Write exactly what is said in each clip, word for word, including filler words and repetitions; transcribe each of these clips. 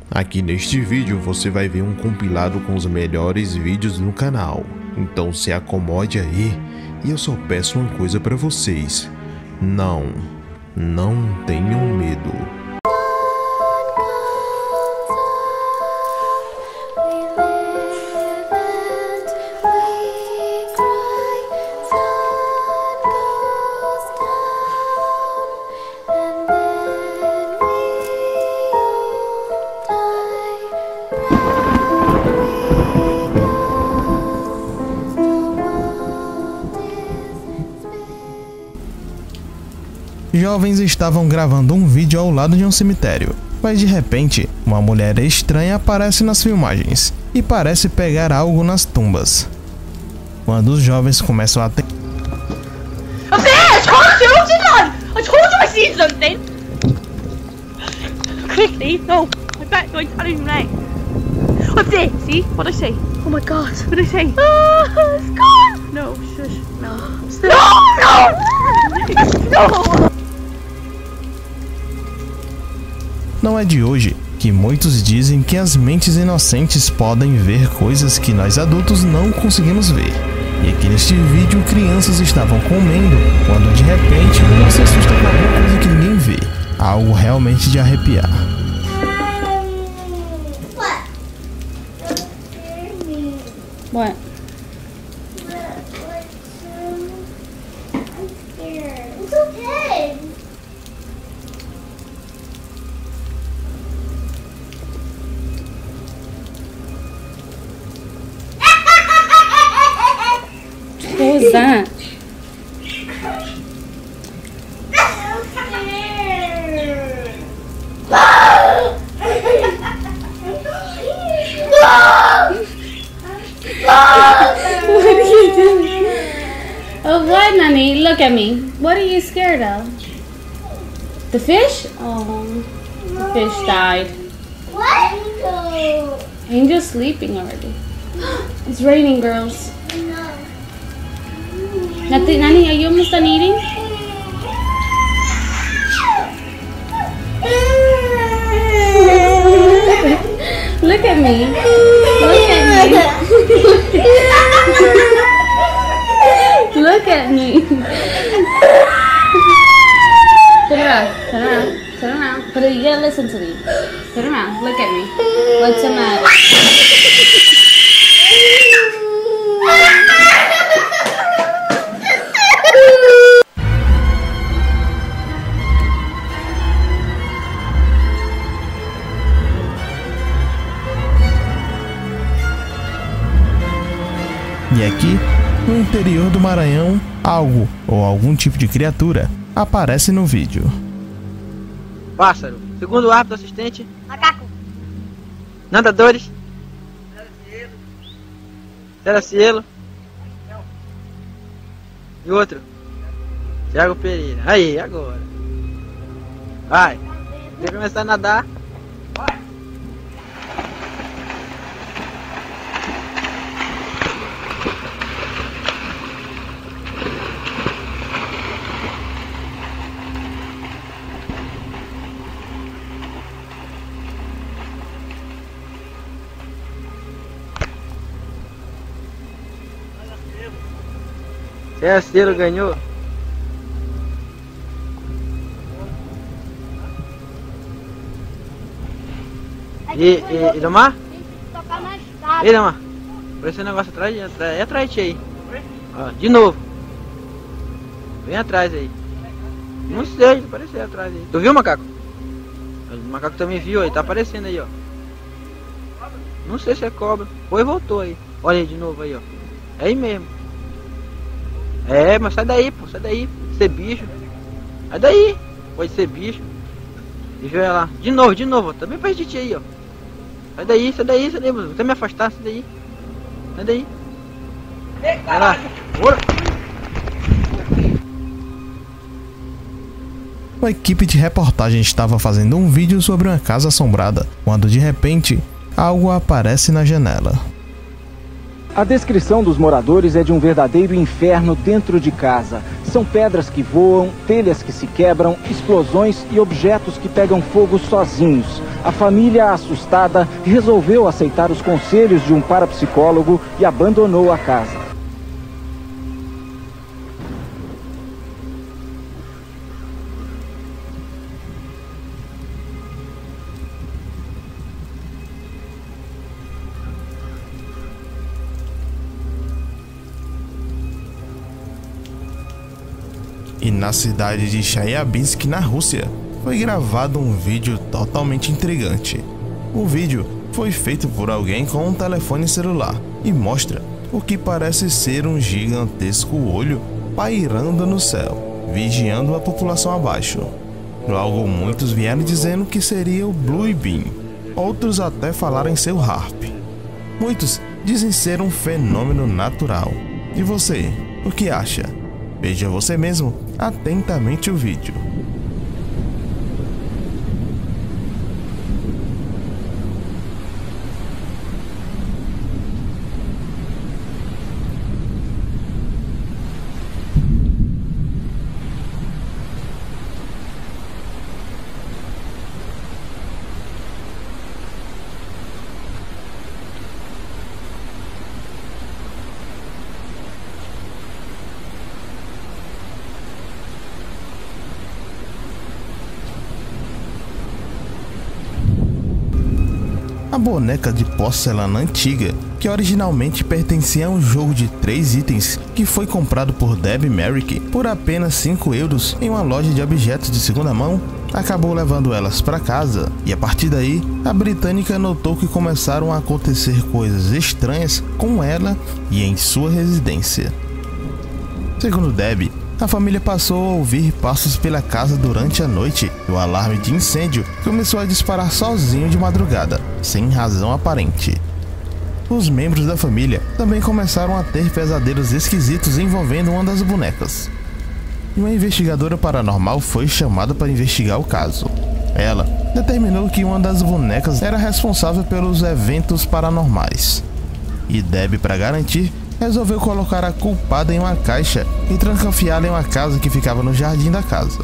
Aqui neste vídeo você vai ver um compilado com os melhores vídeos no canal. Então se acomode aí e eu só peço uma coisa para vocês. Não, não tenham medo. Jovens estavam gravando um vídeo ao lado de um cemitério, mas de repente, uma mulher estranha aparece nas filmagens e parece pegar algo nas tumbas. Quando os jovens começam a ter... Up there! I told you! I told you I seen something! Quickly! No! I bet I can't even play. Up there! See? What did I say? Oh my god! What did I say? Ah, it's gone! No, shush. No. No! No! No! Não é de hoje que muitos dizem que as mentes inocentes podem ver coisas que nós adultos não conseguimos ver. E aqui neste vídeo crianças estavam comendo quando de repente uma se assusta com alguma coisa que ninguém vê. Algo realmente de arrepiar. What? It's okay. What was that? What are you doing? Oh, what, Nani? Look at me. What are you scared of? The fish? Oh, the fish died. What? Angel's sleeping already. It's raining, girls. Nati, Nani, are you almost done eating? Look at me. Look at me. Look at me. Turn around. Turn around. Turn around. But you gotta listen to me. Turn around. Look at me. What's the matter? E aqui, no interior do Maranhão, algo ou algum tipo de criatura aparece no vídeo. Pássaro. Segundo árbitro assistente. Macaco. Nadadores. Seracielo. E outro. Thiago Pereira. Aí, agora. Vai. Vai começar a nadar. Seracielo ganhou. E, e, e Domar? Ei, Domar. Apareceu um negócio atrás, atrás, é atrás de ti aí. Ó, de novo. Vem atrás aí. Não sei, apareceu atrás aí. Tu viu, macaco? O macaco também viu aí, tá aparecendo aí, ó. Não sei se é cobra. Foi e voltou aí. Olha aí de novo aí, ó. É aí mesmo. É, mas sai daí, pô, sai daí. Pode ser bicho. Sai daí. Pode ser bicho. Deixa eu ver lá. De novo, de novo. Também faz de ti aí, ó. Sai daí, sai daí, sai daí. Vou até me afastar, sai daí. Sai daí. Vai lá. Bora. Uma equipe de reportagem estava fazendo um vídeo sobre uma casa assombrada, quando de repente, algo aparece na janela. A descrição dos moradores é de um verdadeiro inferno dentro de casa. São pedras que voam, telhas que se quebram, explosões e objetos que pegam fogo sozinhos. A família, assustada, resolveu aceitar os conselhos de um parapsicólogo e abandonou a casa. E na cidade de Chelyabinsk, na Rússia, foi gravado um vídeo totalmente intrigante. O vídeo foi feito por alguém com um telefone celular e mostra o que parece ser um gigantesco olho pairando no céu, vigiando a população abaixo. Logo, muitos vieram dizendo que seria o Blue Beam, outros até falaram em ser o Harp. Muitos dizem ser um fenômeno natural. E você, o que acha? Veja você mesmo atentamente o vídeo. A boneca de porcelana antiga, que originalmente pertencia a um jogo de três itens que foi comprado por Debbie Merrick por apenas cinco euros em uma loja de objetos de segunda mão, acabou levando elas para casa, e a partir daí, a britânica notou que começaram a acontecer coisas estranhas com ela e em sua residência. Segundo Debbie, a família passou a ouvir passos pela casa durante a noite e o alarme de incêndio começou a disparar sozinho de madrugada, sem razão aparente. Os membros da família também começaram a ter pesadelos esquisitos envolvendo uma das bonecas. Uma investigadora paranormal foi chamada para investigar o caso. Ela determinou que uma das bonecas era responsável pelos eventos paranormais. E Debbie, para garantir, resolveu colocar a culpada em uma caixa e trancafiá-la em uma casa que ficava no jardim da casa.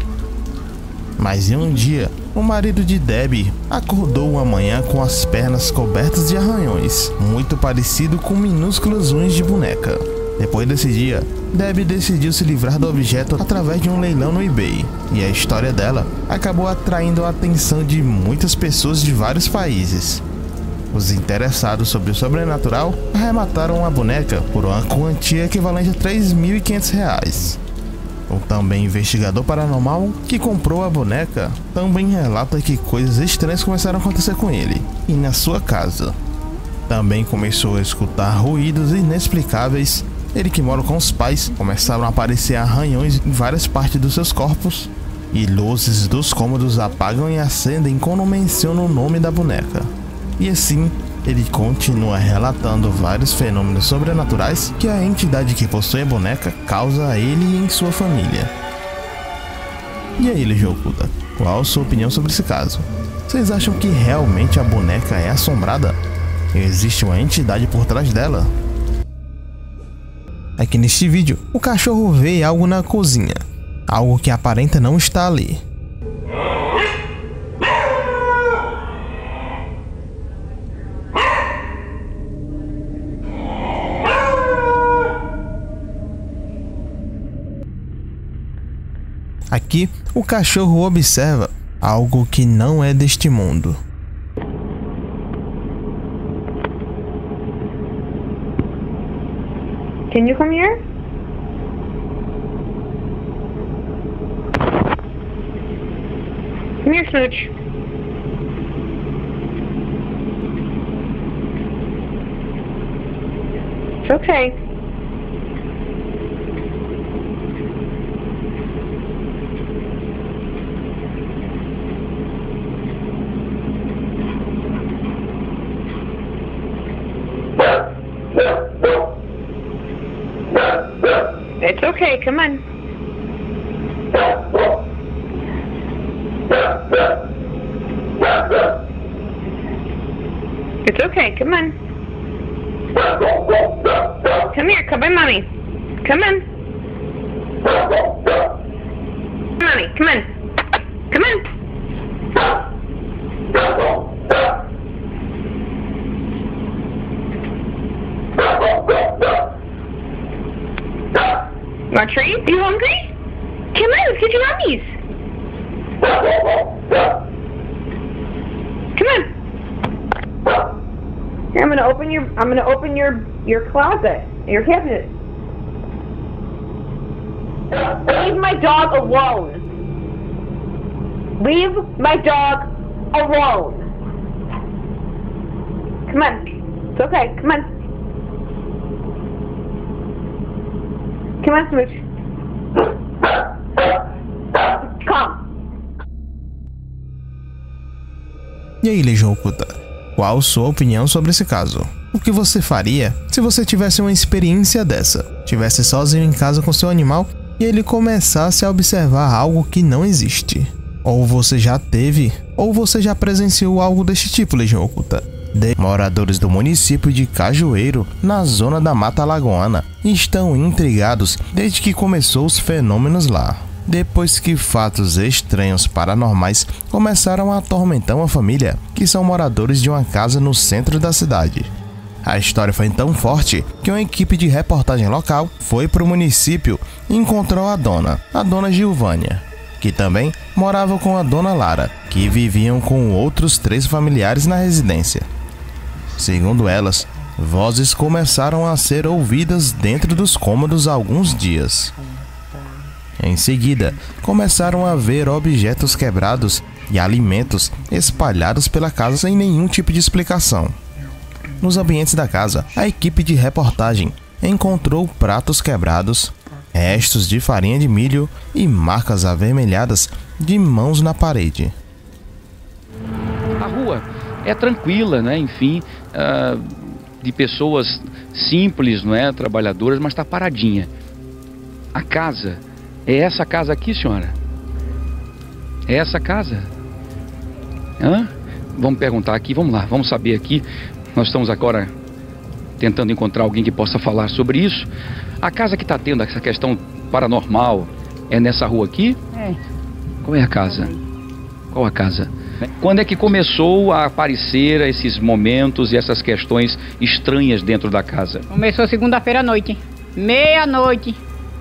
Mas em um dia, o marido de Debbie acordou uma manhã com as pernas cobertas de arranhões, muito parecido com minúsculas unhas de boneca. Depois desse dia, Debbie decidiu se livrar do objeto através de um leilão no eBay, e a história dela acabou atraindo a atenção de muitas pessoas de vários países. Os interessados sobre o sobrenatural arremataram a boneca por uma quantia equivalente a três mil e quinhentos reais. O também investigador paranormal que comprou a boneca também relata que coisas estranhas começaram a acontecer com ele e na sua casa. Também começou a escutar ruídos inexplicáveis. Ele, que mora com os pais, começaram a aparecer arranhões em várias partes dos seus corpos e luzes dos cômodos apagam e acendem quando mencionam o nome da boneca. E assim, ele continua relatando vários fenômenos sobrenaturais que a entidade que possui a boneca causa a ele e em sua família. E aí, Legião Oculta, qual a sua opinião sobre esse caso? Vocês acham que realmente a boneca é assombrada? Existe uma entidade por trás dela? Aqui neste vídeo, o cachorro vê algo na cozinha, algo que aparenta não estar ali. Aqui, o cachorro observa algo que não é deste mundo. Can you come here? Come here, Smooch. It's okay. It's okay, come on. It's okay, come on. Come here, come in, mommy. Come in. Mommy, come in. Come in. You want a treat? Are you hungry? Come in, let's get your mummies. Come on. Here, I'm gonna open your I'm gonna open your your closet, your cabinet. Leave my dog alone. Leave my dog alone. Come on. It's okay. Come on. Come on, Smooch. Come. E aí, Legião Oculta, qual sua opinião sobre esse caso? O que você faria se você tivesse uma experiência dessa? Tivesse sozinho em casa com seu animal e ele começasse a observar algo que não existe? Ou você já teve, ou você já presenciou algo deste tipo, Legião Oculta? De moradores do município de Cajueiro, na zona da Mata Alagoana, estão intrigados desde que começou os fenômenos lá. Depois que fatos estranhos paranormais começaram a atormentar uma família, que são moradores de uma casa no centro da cidade. A história foi tão forte que uma equipe de reportagem local foi para o município e encontrou a dona, a dona Gilvânia, que também morava com a dona Lara, que viviam com outros três familiares na residência. Segundo elas, vozes começaram a ser ouvidas dentro dos cômodos há alguns dias. Em seguida, começaram a ver objetos quebrados e alimentos espalhados pela casa sem nenhum tipo de explicação. Nos ambientes da casa, a equipe de reportagem encontrou pratos quebrados, restos de farinha de milho e marcas avermelhadas de mãos na parede. A rua é tranquila, né? Enfim, uh, de pessoas simples, não é? Trabalhadoras, mas está paradinha. A casa é essa casa aqui, senhora? É essa casa? Hã? Vamos perguntar aqui, vamos lá, vamos saber aqui. Nós estamos agora tentando encontrar alguém que possa falar sobre isso. A casa que está tendo essa questão paranormal é nessa rua aqui? É. Qual é a casa? Qual a casa? Quando é que começou a aparecer esses momentos e essas questões estranhas dentro da casa? Começou segunda-feira à noite, meia-noite.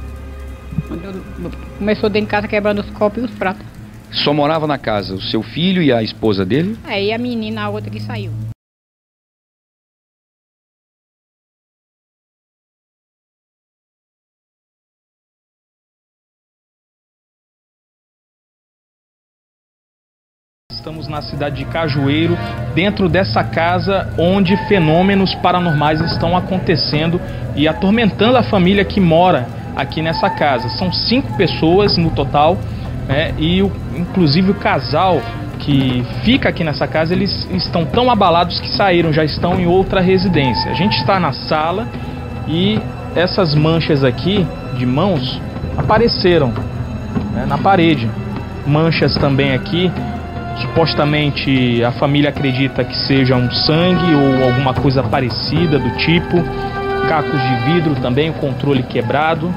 Começou dentro de casa quebrando os copos e os pratos. Só morava na casa o seu filho e a esposa dele? É, e a menina, a outra que saiu. Estamos na cidade de Cajueiro, dentro dessa casa onde fenômenos paranormais estão acontecendo e atormentando a família que mora aqui nessa casa. São cinco pessoas no total, né? E o, inclusive o casal que fica aqui nessa casa, eles estão tão abalados que saíram, já estão em outra residência. A gente está na sala e essas manchas aqui de mãos apareceram, né, na parede. Manchas também aqui. Supostamente a família acredita que seja um sangue ou alguma coisa parecida do tipo. Cacos de vidro também, o controle quebrado.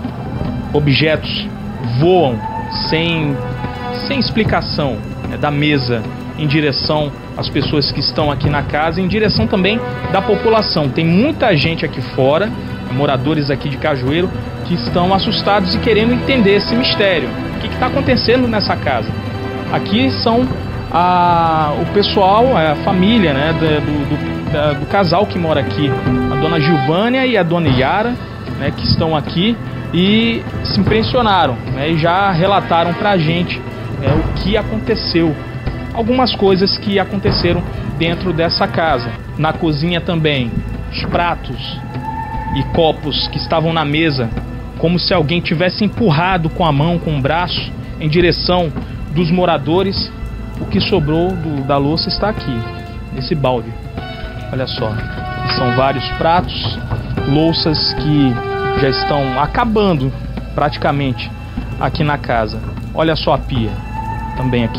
Objetos voam sem, sem explicação, né, da mesa em direção às pessoas que estão aqui na casa, em direção também da população. Tem muita gente aqui fora, moradores aqui de Cajueiro, que estão assustados e querendo entender esse mistério. O que está acontecendo nessa casa? Aqui são a, o pessoal, a família, né, do, do, da, do casal que mora aqui, a dona Gilvânia e a dona Yara, né, que estão aqui e se impressionaram, né, e já relataram pra gente, né, o que aconteceu, algumas coisas que aconteceram dentro dessa casa. Na cozinha também, os pratos e copos que estavam na mesa, como se alguém tivesse empurrado com a mão, com o braço, em direção dos moradores. O que sobrou do, da louça está aqui, nesse balde. Olha só, são vários pratos, louças que já estão acabando praticamente aqui na casa. Olha só a pia, também aqui.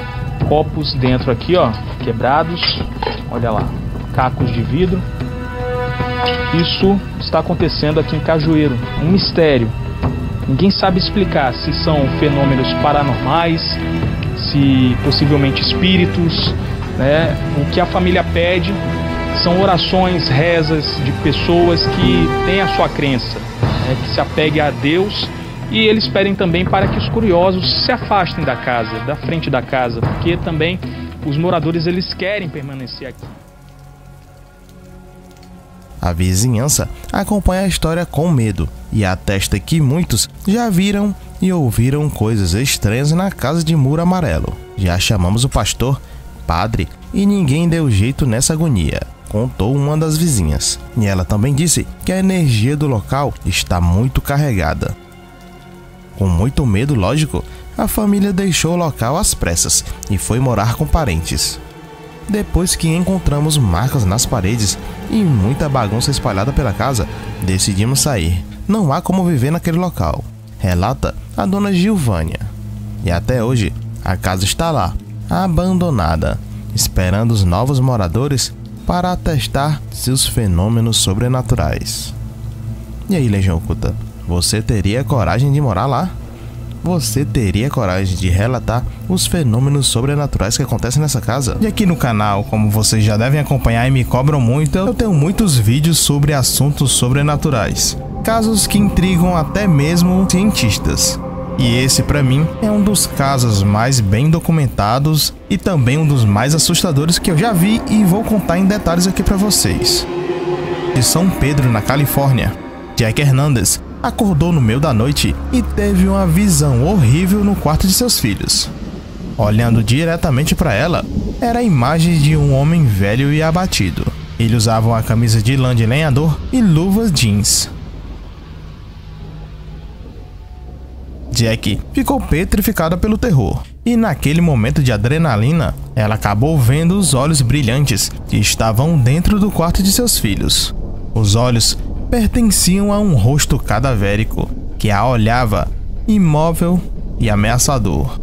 Copos dentro aqui, ó, quebrados. Olha lá, cacos de vidro. isso está acontecendo aqui em Cajueiro. Um mistério. Ninguém sabe explicar se são fenômenos paranormais, se possivelmente espíritos, né? O que a família pede são orações, rezas de pessoas que têm a sua crença, né? Que se apeguem a Deus, e eles pedem também para que os curiosos se afastem da casa, da frente da casa, porque também os moradores eles querem permanecer aqui. A vizinhança acompanha a história com medo e atesta que muitos já viram e ouviram coisas estranhas na casa de muro amarelo. Já chamamos o pastor, padre, e ninguém deu jeito nessa agonia, contou uma das vizinhas. E ela também disse que a energia do local está muito carregada. Com muito medo, lógico, a família deixou o local às pressas e foi morar com parentes. Depois que encontramos marcas nas paredes e muita bagunça espalhada pela casa, decidimos sair. Não há como viver naquele local, relata a dona Gilvânia. E até hoje, a casa está lá, abandonada, esperando os novos moradores para atestar seus fenômenos sobrenaturais. E aí, Legião Oculta, você teria coragem de morar lá? Você teria coragem de relatar os fenômenos sobrenaturais que acontecem nessa casa? E aqui no canal, como vocês já devem acompanhar e me cobram muito, eu tenho muitos vídeos sobre assuntos sobrenaturais, casos que intrigam até mesmo cientistas. E esse, pra mim, é um dos casos mais bem documentados e também um dos mais assustadores que eu já vi, e vou contar em detalhes aqui pra vocês. De São Pedro, na Califórnia, Jack Hernandez acordou no meio da noite e teve uma visão horrível no quarto de seus filhos. Olhando diretamente para ela, era a imagem de um homem velho e abatido. Ele usava uma camisa de lã de lenhador e luvas jeans. Jack ficou petrificada pelo terror, e naquele momento de adrenalina, ela acabou vendo os olhos brilhantes que estavam dentro do quarto de seus filhos. Os olhos pertenciam a um rosto cadavérico que a olhava, imóvel e ameaçador.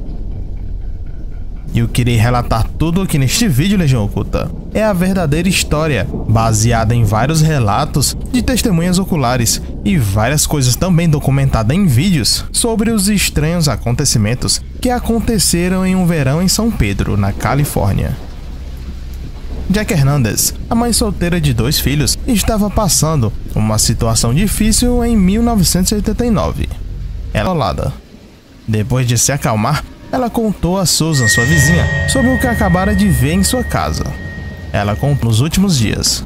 E eu queria relatar tudo aqui neste vídeo, Legião Oculta. É a verdadeira história, baseada em vários relatos de testemunhas oculares e várias coisas também documentadas em vídeos sobre os estranhos acontecimentos que aconteceram em um verão em São Pedro, na Califórnia. Jack Hernandez, a mãe solteira de dois filhos, estava passando uma situação difícil em mil novecentos e oitenta e nove. Ela olhada. Depois de se acalmar, ela contou a Susan, sua vizinha, sobre o que acabara de ver em sua casa. Ela contou nos últimos dias.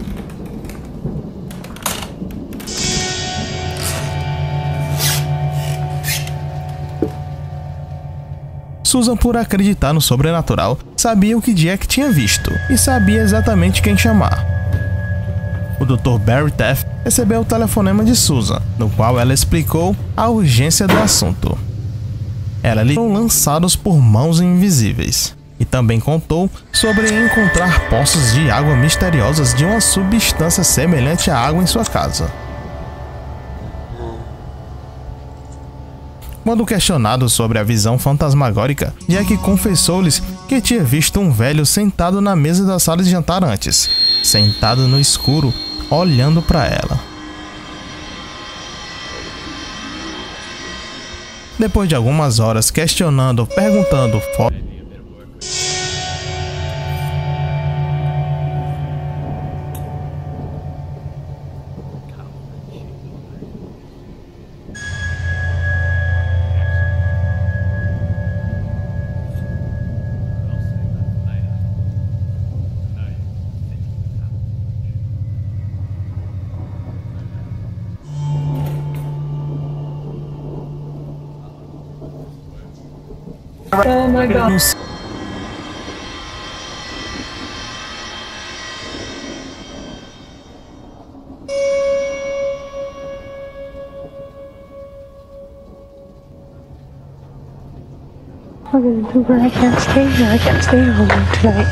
Susan, por acreditar no sobrenatural, sabia o que Jack tinha visto e sabia exatamente quem chamar. O doutor Barry Taft recebeu o telefonema de Susan, no qual ela explicou a urgência do assunto. Ela lhe foram lançados por mãos invisíveis e também contou sobre encontrar poços de água misteriosas de uma substância semelhante à água em sua casa. Quando questionado sobre a visão fantasmagórica, Jack confessou-lhes que tinha visto um velho sentado na mesa da sala de jantar antes, sentado no escuro, olhando para ela. Depois de algumas horas questionando, perguntando, oh my God. What am I gonna do, girl? I can't stay here. I can't stay home tonight.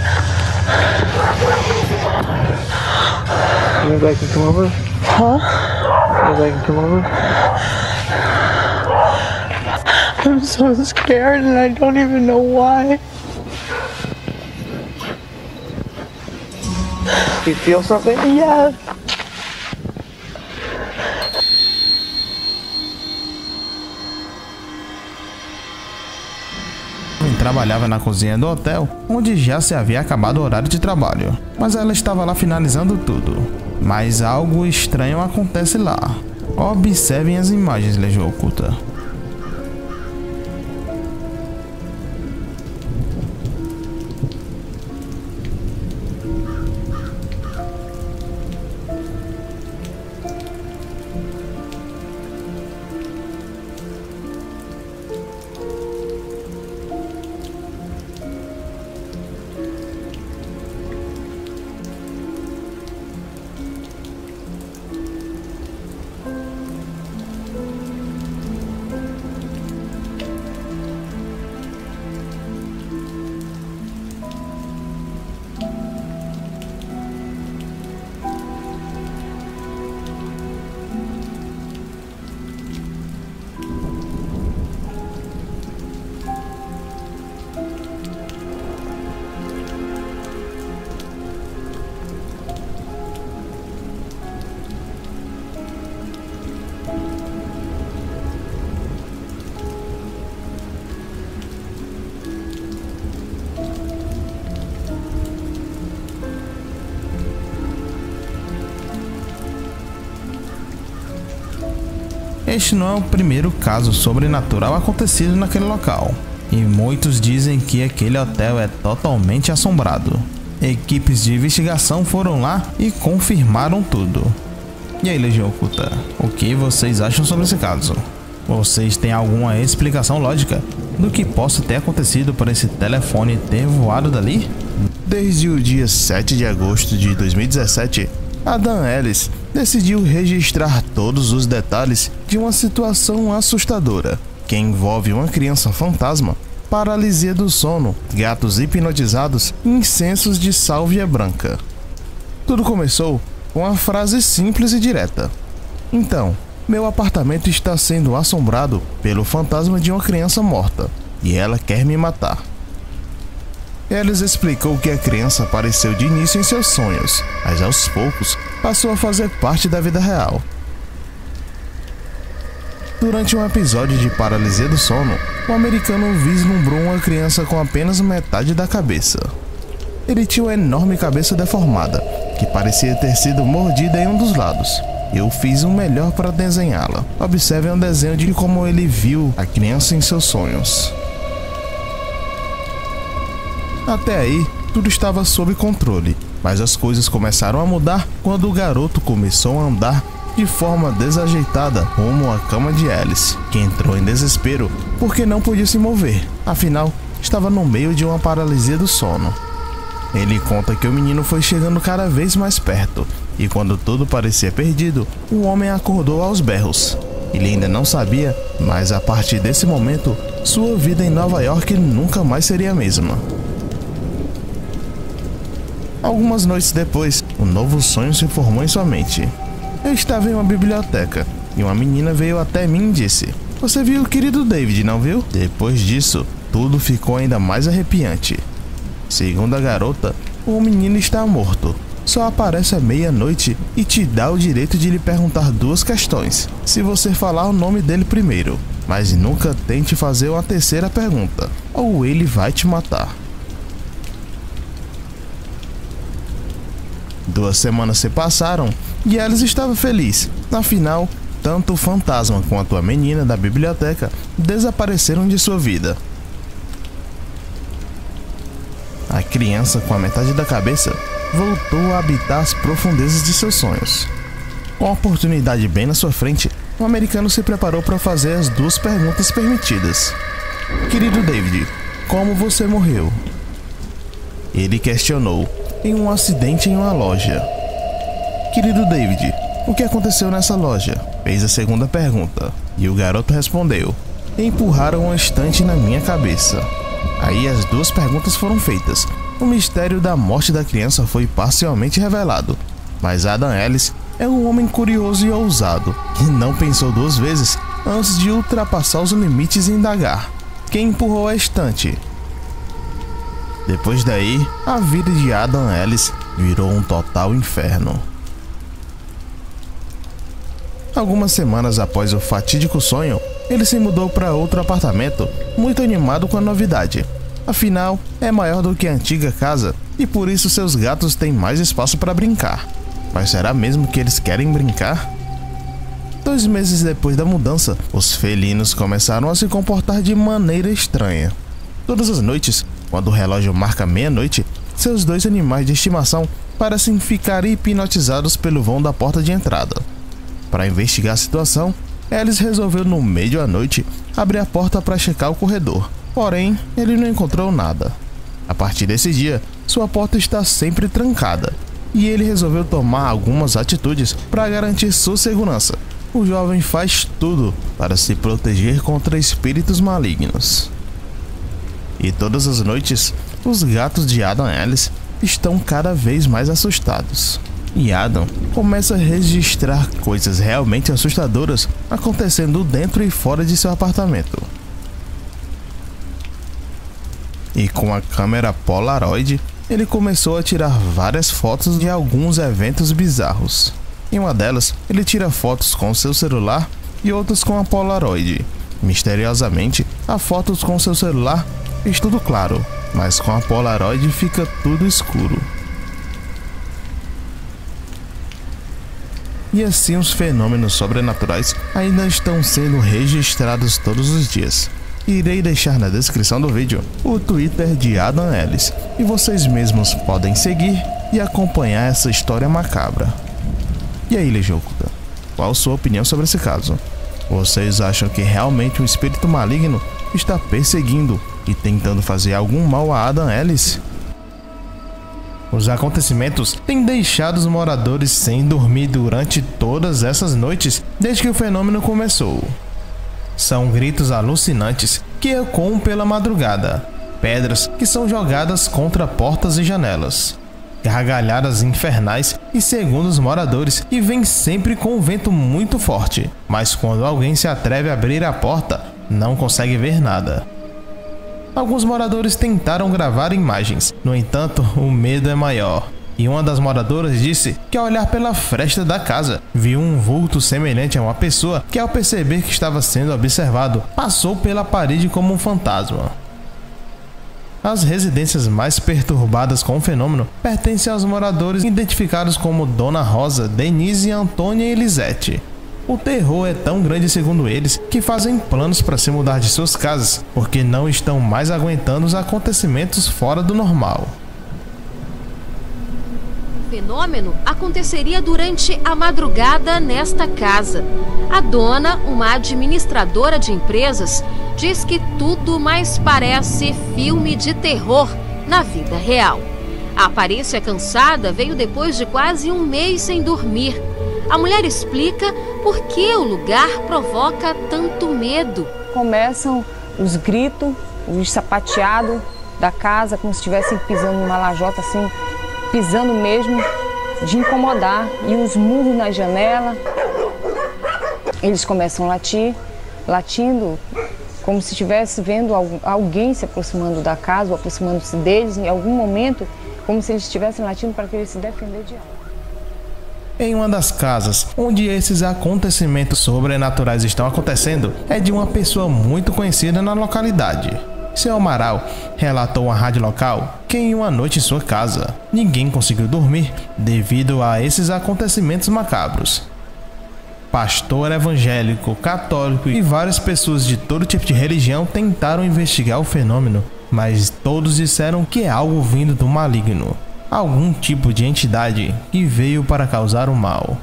Maybe I can come over? Huh? Maybe I can come over? I'm so scared and I don't even know why. Do you feel something? Yeah. trabalhava na cozinha do hotel, onde já se havia acabado o horário de trabalho, mas ela estava lá finalizando tudo. Mas algo estranho acontece lá. Observem as imagens, Legião Oculta. Este não é o primeiro caso sobrenatural acontecido naquele local, e muitos dizem que aquele hotel é totalmente assombrado. Equipes de investigação foram lá e confirmaram tudo. E aí, Legião Oculta, o que vocês acham sobre esse caso? Vocês têm alguma explicação lógica do que possa ter acontecido para esse telefone ter voado dali? Desde o dia sete de agosto de dois mil e dezessete, a Dan Ellis decidiu registrar todos os detalhes de uma situação assustadora que envolve uma criança fantasma, paralisia do sono, gatos hipnotizados e incensos de sálvia branca. Tudo começou com uma frase simples e direta: "Então, meu apartamento está sendo assombrado pelo fantasma de uma criança morta e ela quer me matar." Ellis explicou que a criança apareceu de início em seus sonhos, mas aos poucos passou a fazer parte da vida real. Durante um episódio de paralisia do sono, o americano vislumbrou uma criança com apenas metade da cabeça. Ele tinha uma enorme cabeça deformada, que parecia ter sido mordida em um dos lados. Eu fiz o melhor para desenhá-la. Observem um desenho de como ele viu a criança em seus sonhos. Até aí, tudo estava sob controle, mas as coisas começaram a mudar quando o garoto começou a andar de forma desajeitada rumo à cama de Ellis, que entrou em desespero porque não podia se mover, afinal, estava no meio de uma paralisia do sono. Ele conta que o menino foi chegando cada vez mais perto, e quando tudo parecia perdido, o homem acordou aos berros. Ele ainda não sabia, mas a partir desse momento, sua vida em Nova York nunca mais seria a mesma. Algumas noites depois, um novo sonho se formou em sua mente. Eu estava em uma biblioteca e uma menina veio até mim e disse: "Você viu o querido David, não viu?" Depois disso, tudo ficou ainda mais arrepiante. Segundo a garota, o menino está morto. Só aparece à meia-noite e te dá o direito de lhe perguntar duas questões, se você falar o nome dele primeiro. Mas nunca tente fazer uma terceira pergunta, ou ele vai te matar. Duas semanas se passaram e Alice estava feliz. Afinal, tanto o fantasma quanto a menina da biblioteca desapareceram de sua vida. A criança, com a metade da cabeça, voltou a habitar as profundezas de seus sonhos. Com a oportunidade bem na sua frente, o americano se preparou para fazer as duas perguntas permitidas. "Querido David, como você morreu?" Ele questionou: "Em um acidente em uma loja." "Querido David, o que aconteceu nessa loja?" Fez a segunda pergunta, e o garoto respondeu: "Empurraram uma estante na minha cabeça." Aí as duas perguntas foram feitas. O mistério da morte da criança foi parcialmente revelado, mas Adam Ellis é um homem curioso e ousado, que não pensou duas vezes antes de ultrapassar os limites e indagar: "Quem empurrou a estante?" Depois daí, a vida de Adam Ellis virou um total inferno. Algumas semanas após o fatídico sonho, ele se mudou para outro apartamento, muito animado com a novidade. Afinal, é maior do que a antiga casa e por isso seus gatos têm mais espaço para brincar. Mas será mesmo que eles querem brincar? Dois meses depois da mudança, os felinos começaram a se comportar de maneira estranha. Todas as noites, quando o relógio marca meia-noite, seus dois animais de estimação parecem ficar hipnotizados pelo vão da porta de entrada. Para investigar a situação, Ellis resolveu no meio da noite abrir a porta para checar o corredor. Porém, ele não encontrou nada. A partir desse dia, sua porta está sempre trancada e ele resolveu tomar algumas atitudes para garantir sua segurança. O jovem faz tudo para se proteger contra espíritos malignos. E todas as noites, os gatos de Adam Ellis estão cada vez mais assustados. E Adam começa a registrar coisas realmente assustadoras acontecendo dentro e fora de seu apartamento. E com a câmera Polaroid, ele começou a tirar várias fotos de alguns eventos bizarros. Em uma delas, ele tira fotos com seu celular e outras com a Polaroid. Misteriosamente, há fotos com seu celular está tudo claro, mas com a Polaroid fica tudo escuro. E assim os fenômenos sobrenaturais ainda estão sendo registrados todos os dias. Irei deixar na descrição do vídeo o Twitter de Adam Ellis e vocês mesmos podem seguir e acompanhar essa história macabra. E aí, Legião Oculta, qual a sua opinião sobre esse caso? Vocês acham que realmente um espírito maligno está perseguindo e tentando fazer algum mal a Adam Ellis? Os acontecimentos têm deixado os moradores sem dormir durante todas essas noites desde que o fenômeno começou. São gritos alucinantes que ecoam pela madrugada, pedras que são jogadas contra portas e janelas, gargalhadas infernais e, segundo os moradores, que vêm sempre com um vento muito forte, mas quando alguém se atreve a abrir a porta, não consegue ver nada. Alguns moradores tentaram gravar imagens, no entanto, o medo é maior. E uma das moradoras disse que ao olhar pela fresta da casa, viu um vulto semelhante a uma pessoa que, ao perceber que estava sendo observado, passou pela parede como um fantasma. As residências mais perturbadas com o fenômeno pertencem aos moradores identificados como Dona Rosa, Denise, Antônia e Elisete. O terror é tão grande, segundo eles, que fazem planos para se mudar de suas casas, porque não estão mais aguentando os acontecimentos fora do normal. O fenômeno aconteceria durante a madrugada nesta casa. A dona, uma administradora de empresas, diz que tudo mais parece filme de terror na vida real. A aparência cansada veio depois de quase um mês sem dormir. A mulher explica por que o lugar provoca tanto medo. Começam os gritos, os sapateados da casa, como se estivessem pisando numa lajota assim, pisando mesmo, de incomodar. E os murros na janela, eles começam a latir, latindo como se estivesse vendo alguém se aproximando da casa, ou aproximando-se deles em algum momento, como se eles estivessem latindo para querer se defender de algo. Em uma das casas onde esses acontecimentos sobrenaturais estão acontecendo é de uma pessoa muito conhecida na localidade. Seu Amaral relatou à rádio local que em uma noite em sua casa, ninguém conseguiu dormir devido a esses acontecimentos macabros. Pastor evangélico, católico e várias pessoas de todo tipo de religião tentaram investigar o fenômeno, mas todos disseram que é algo vindo do maligno. Algum tipo de entidade que veio para causar o mal.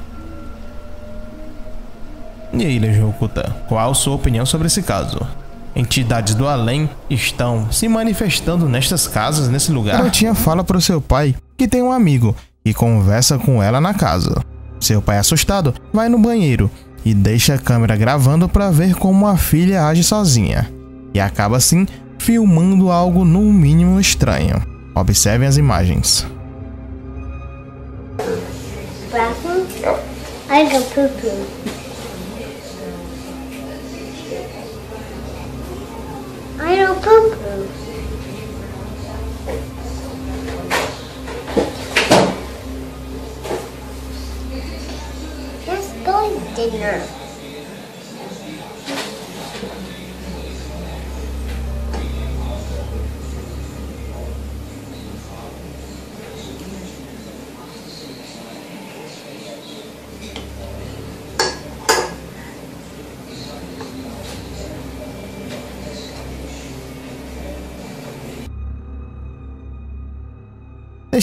E aí, Legião Oculta, qual a sua opinião sobre esse caso? Entidades do além estão se manifestando nestas casas, nesse lugar? A garotinha fala para o seu pai que tem um amigo e conversa com ela na casa. Seu pai, assustado, vai no banheiro e deixa a câmera gravando para ver como a filha age sozinha. E acaba assim filmando algo no mínimo estranho. Observem as imagens. Bathroom? I go poo-poo. I don't poo-poo. Let's go to dinner.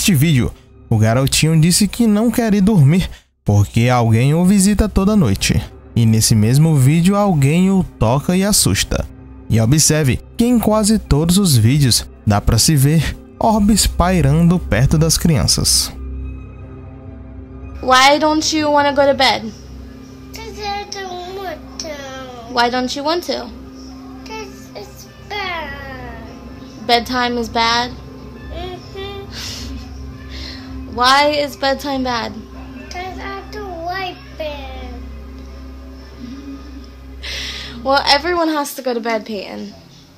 Neste vídeo, o garotinho disse que não quer ir dormir porque alguém o visita toda noite. E nesse mesmo vídeo alguém o toca e assusta. E observe que em quase todos os vídeos dá para se ver orbes pairando perto das crianças. Why don't you want to go to bed? Because I don't want to. Why don't you want to? Because it's bad. Bedtime is bad? Mm-hmm. Why is bedtime bad? Because I don't like bed. Well, everyone has to go to bed, Peyton.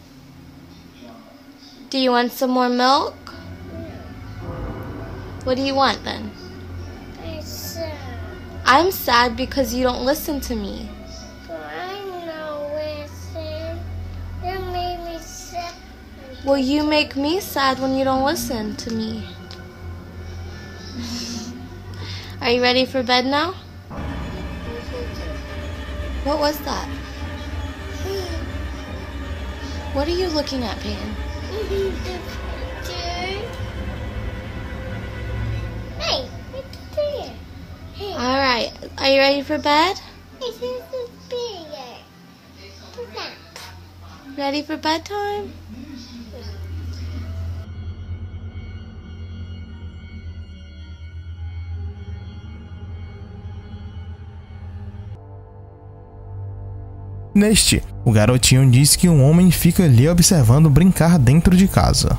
Do you want some more milk? What do you want then? I'm sad. I'm sad because you don't listen to me. But I'm not listening. You made me sad. Well, you make me sad when you don't listen to me. Are you ready for bed now? What was that? What are you looking at, Peyton? Hey, it's there. Hey. All right. Are you ready for bed? This is the bigger. Ready for bedtime? Neste, o garotinho diz que um homem fica ali observando brincar dentro de casa.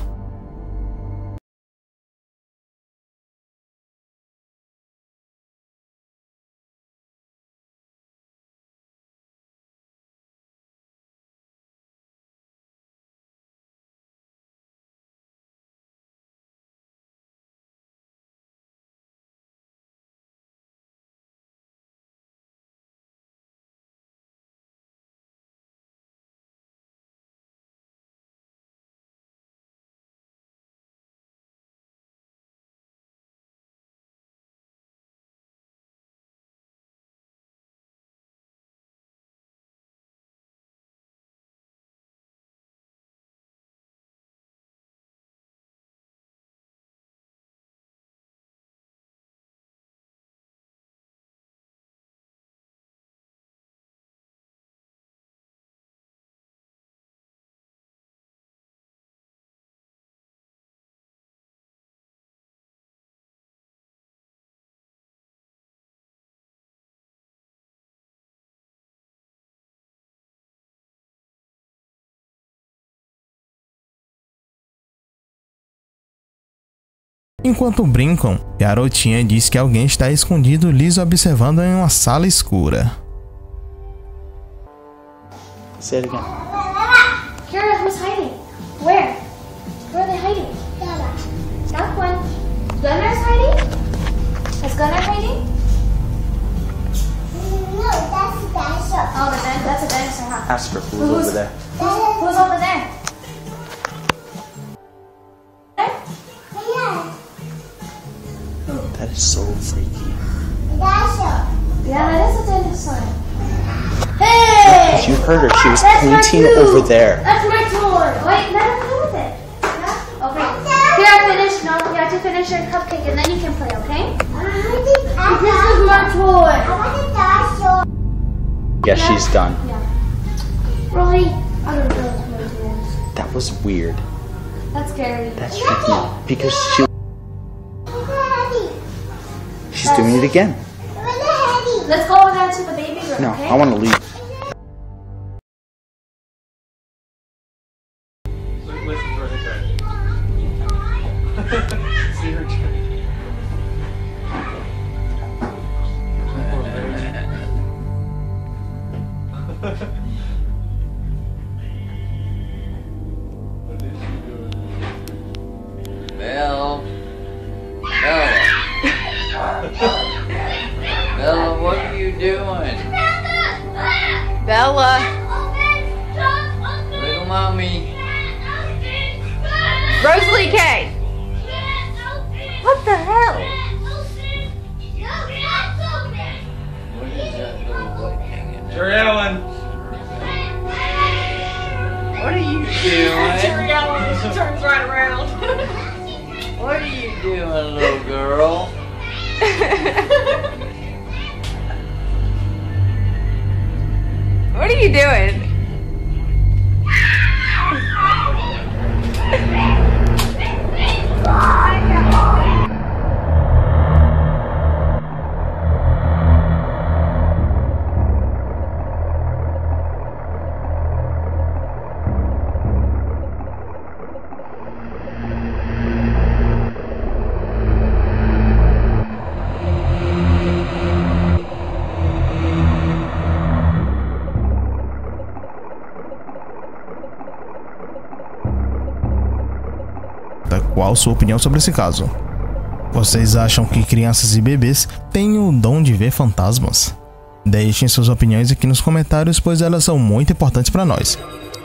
Enquanto brincam, garotinha diz que alguém está escondido lhes observando em uma sala escura. Say it again. Kara, who's hiding? Where? Where are they hiding? That one. Gunner's hiding? Is Gunner hiding? No, that's a dinosaur. Oh, the din- that's a dinosaur, huh? Ask her who's, who's over there. Who's, who's over there? That is so freaky. Dinosaur. Yeah, that is a dinosaur. Hey! You heard her. She was That's pointing my over there. That's my toy. Wait, let her play with it. Yeah? Okay. Here, finish. No, you have to finish your cupcake and then you can play, okay? This is my toy. I want a dinosaur. Yeah, she's done. Yeah. Really? I don't know what it is. That was weird. That's scary. That's freaky. Because she. She's doing it again. Let's go over there to the baby room, No, okay? I want to leave. Belle. Bella. Bella, what are you doing? Bella. Little mommy. Rosalie K. What the hell? What is that little white hanging there? Jerry Allen. What are you doing? Jerry Allen turns right around. What are you doing little girl. What are you doing? Qual sua opinião sobre esse caso? Vocês acham que crianças e bebês têm o dom de ver fantasmas? Deixem suas opiniões aqui nos comentários, pois elas são muito importantes para nós.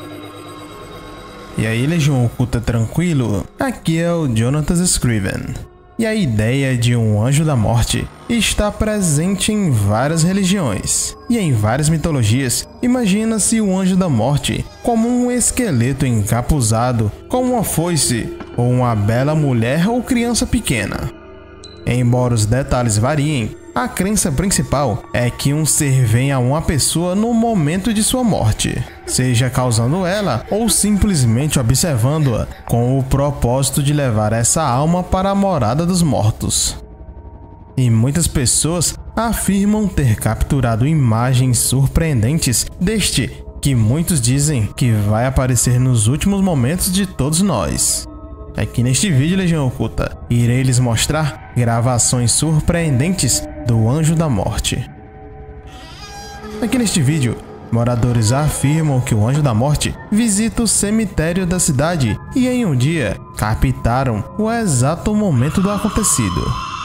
E aí, Legião Oculta tranquilo? Aqui é o Jonathan Scriven. E a ideia de um anjo da morte está presente em várias religiões e em várias mitologias. Imagina-se o anjo da morte como um esqueleto encapuzado com uma foice, ou uma bela mulher ou criança pequena. Embora os detalhes variem, a crença principal é que um ser vem a uma pessoa no momento de sua morte, seja causando ela ou simplesmente observando-a, com o propósito de levar essa alma para a morada dos mortos. E muitas pessoas afirmam ter capturado imagens surpreendentes deste, que muitos dizem que vai aparecer nos últimos momentos de todos nós. Aqui neste vídeo, Legião Oculta, irei lhes mostrar gravações surpreendentes do Anjo da Morte. Aqui neste vídeo, moradores afirmam que o Anjo da Morte visita o cemitério da cidade e em um dia captaram o exato momento do acontecido.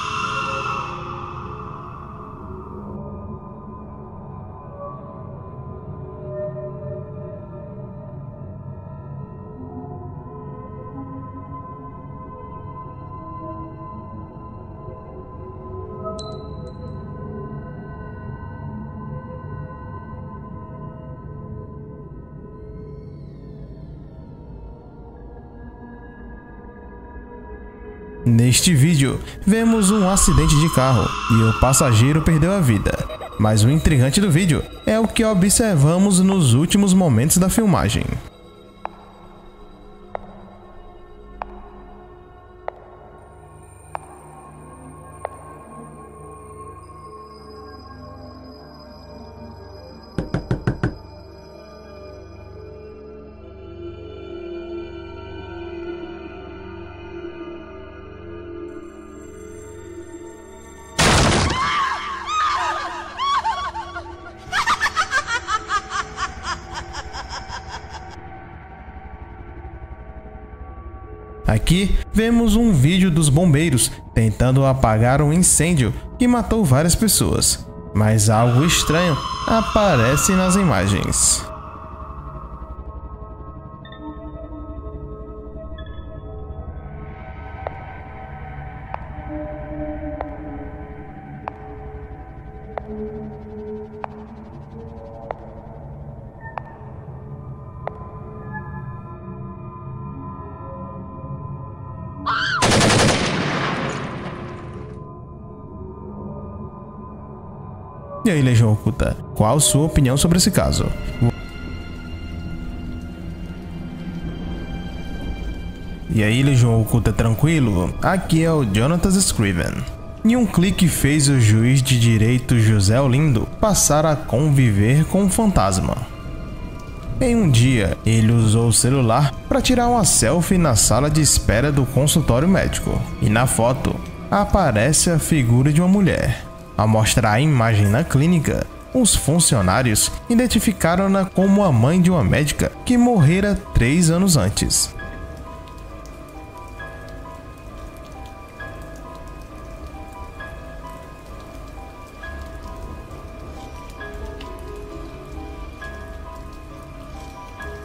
Neste vídeo, vemos um acidente de carro e o passageiro perdeu a vida. Mas o intrigante do vídeo é o que observamos nos últimos momentos da filmagem. Aqui vemos um vídeo dos bombeiros tentando apagar um incêndio que matou várias pessoas, mas algo estranho aparece nas imagens. E aí, Legião Oculta, qual sua opinião sobre esse caso? E aí, Legião Oculta tranquilo? Aqui é o Jonathan Scriven. E um clique fez o juiz de direito José Olindo passar a conviver com um fantasma. Em um dia, ele usou o celular para tirar uma selfie na sala de espera do consultório médico. E na foto, aparece a figura de uma mulher. Ao mostrar a imagem na clínica, os funcionários identificaram-na como a mãe de uma médica que morrera três anos antes.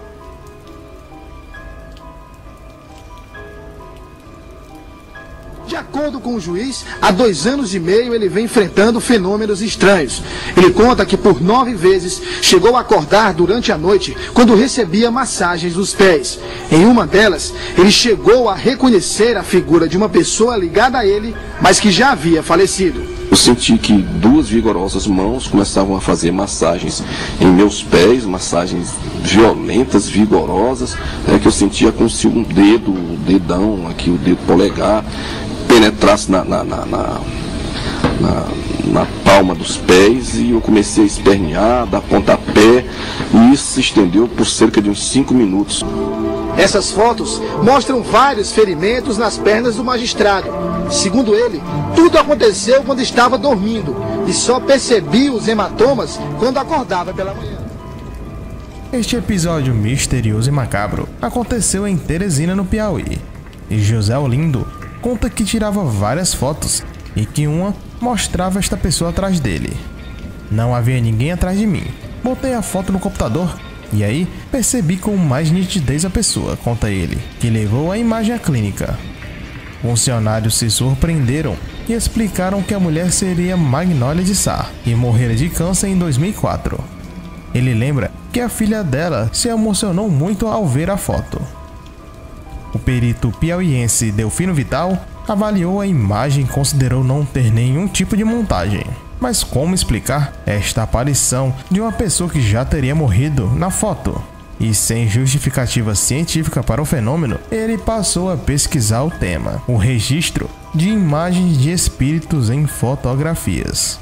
Já acordo com o juiz, há dois anos e meio ele vem enfrentando fenômenos estranhos. Ele conta que por nove vezes chegou a acordar durante a noite quando recebia massagens dos pés. Em uma delas, ele chegou a reconhecer a figura de uma pessoa ligada a ele, mas que já havia falecido. Eu senti que duas vigorosas mãos começavam a fazer massagens em meus pés, massagens violentas, vigorosas, né, que eu sentia como se um dedo, o dedão aqui, o dedo polegar, penetrasse na, na, na, na, na, na palma dos pés, e eu comecei a espernear, dar pontapé, e isso se estendeu por cerca de uns cinco minutos. Essas fotos mostram vários ferimentos nas pernas do magistrado. Segundo ele, tudo aconteceu quando estava dormindo e só percebia os hematomas quando acordava pela manhã. Este episódio misterioso e macabro aconteceu em Teresina, no Piauí. E José Olindo conta que tirava várias fotos e que uma mostrava esta pessoa atrás dele. Não havia ninguém atrás de mim. Botei a foto no computador e aí percebi com mais nitidez a pessoa, conta ele, que levou a imagem à clínica. Funcionários se surpreenderam e explicaram que a mulher seria Magnólia de Sá e morrera de câncer em dois mil e quatro. Ele lembra que a filha dela se emocionou muito ao ver a foto. O perito piauiense Delfino Vital avaliou a imagem e considerou não ter nenhum tipo de montagem. Mas como explicar esta aparição de uma pessoa que já teria morrido na foto? E sem justificativa científica para o fenômeno, ele passou a pesquisar o tema, o registro de imagens de espíritos em fotografias.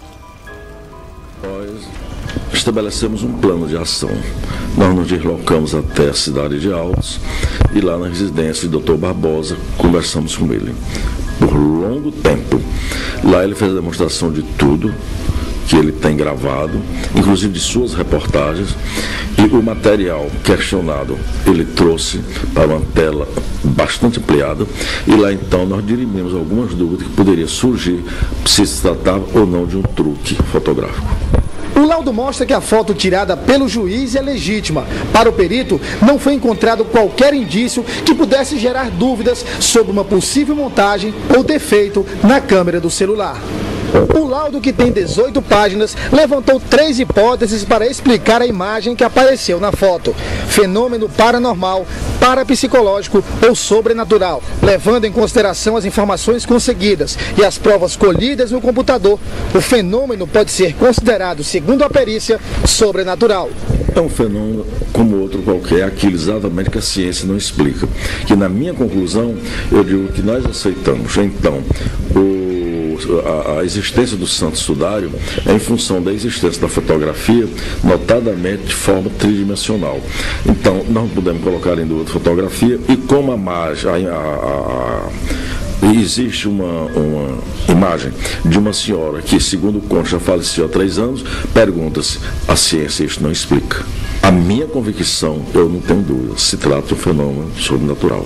Nós estabelecemos um plano de ação. Nós nos deslocamos até a cidade de Altos e lá na residência do doutor Barbosa conversamos com ele por longo tempo. Lá ele fez a demonstração de tudo que ele tem gravado, inclusive de suas reportagens, e o material questionado ele trouxe para uma tela bastante ampliada, e lá então nós dirimimos algumas dúvidas que poderiam surgir se se tratava ou não de um truque fotográfico. O laudo mostra que a foto tirada pelo juiz é legítima. Para o perito, não foi encontrado qualquer indício que pudesse gerar dúvidas sobre uma possível montagem ou defeito na câmera do celular. O laudo, que tem dezoito páginas, levantou três hipóteses para explicar a imagem que apareceu na foto: fenômeno paranormal, parapsicológico ou sobrenatural. Levando em consideração as informações conseguidas e as provas colhidas no computador, o fenômeno pode ser considerado, segundo a perícia, sobrenatural. É um fenômeno como outro qualquer, aquilo exatamente que a ciência não explica. Que na minha conclusão, eu digo que nós aceitamos, então, o A, a existência do santo sudário é em função da existência da fotografia, notadamente de forma tridimensional. Então, nós não podemos colocar em dúvida a fotografia, e como a imagem, a, a, a, existe uma, uma imagem de uma senhora que, segundo o conto, já faleceu há três anos, pergunta-se, a ciência isso não explica. A minha convicção, eu não tenho dúvida, se trata de um fenômeno sobrenatural.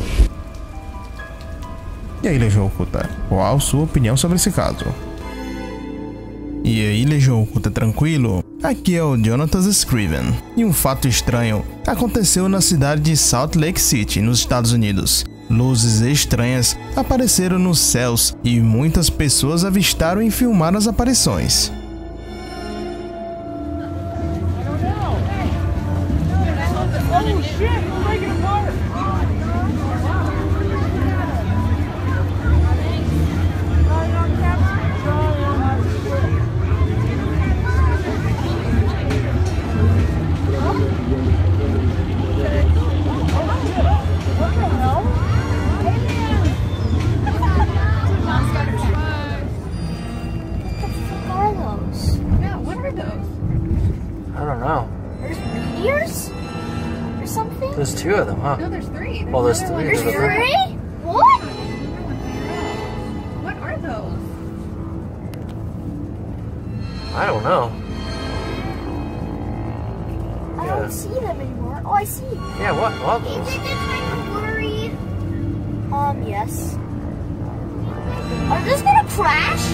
E aí, Legião Oculta, qual a sua opinião sobre esse caso? E aí, Legião Oculta, tranquilo? Aqui é o Jonathan Scriven, e um fato estranho aconteceu na cidade de Salt Lake City, nos Estados Unidos. Luzes estranhas apareceram nos céus e muitas pessoas avistaram e filmaram as aparições. There's two of them, huh? No, there's three. Well, there's three. There's There's a three? What? What are those? I don't know. I Yeah. don't see them anymore. Oh, I see. Yeah, what are Is those? it kind of blurry? Um, yes. Are those gonna crash?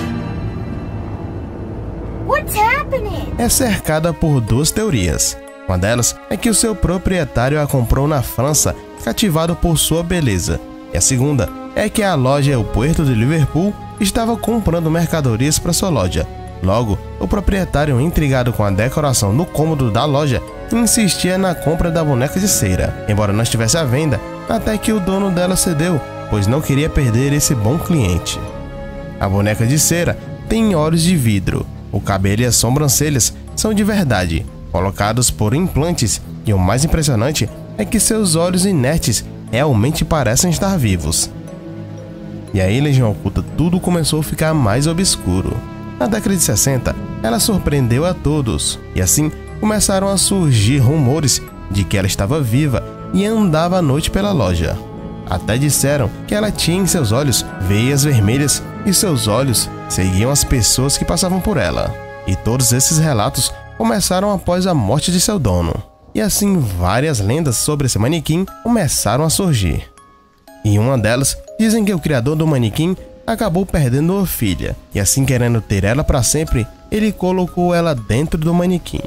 What's happening? É cercada por duas teorias. Uma delas é que o seu proprietário a comprou na França, cativado por sua beleza. E a segunda é que a loja O Puerto de Liverpool estava comprando mercadorias para sua loja. Logo, o proprietário, intrigado com a decoração no cômodo da loja, insistia na compra da boneca de cera, embora não estivesse à venda, até que o dono dela cedeu, pois não queria perder esse bom cliente. A boneca de cera tem olhos de vidro, o cabelo e as sobrancelhas são de verdade, colocados por implantes, e o mais impressionante é que seus olhos inertes realmente parecem estar vivos. E aí, Legião Oculta, tudo começou a ficar mais obscuro. Na década de sessenta, ela surpreendeu a todos, e assim começaram a surgir rumores de que ela estava viva e andava à noite pela loja. Até disseram que ela tinha em seus olhos veias vermelhas e seus olhos seguiam as pessoas que passavam por ela. E todos esses relatos começaram após a morte de seu dono. E assim várias lendas sobre esse manequim começaram a surgir. E uma delas dizem que o criador do manequim acabou perdendo uma filha, e assim querendo ter ela para sempre, ele colocou ela dentro do manequim.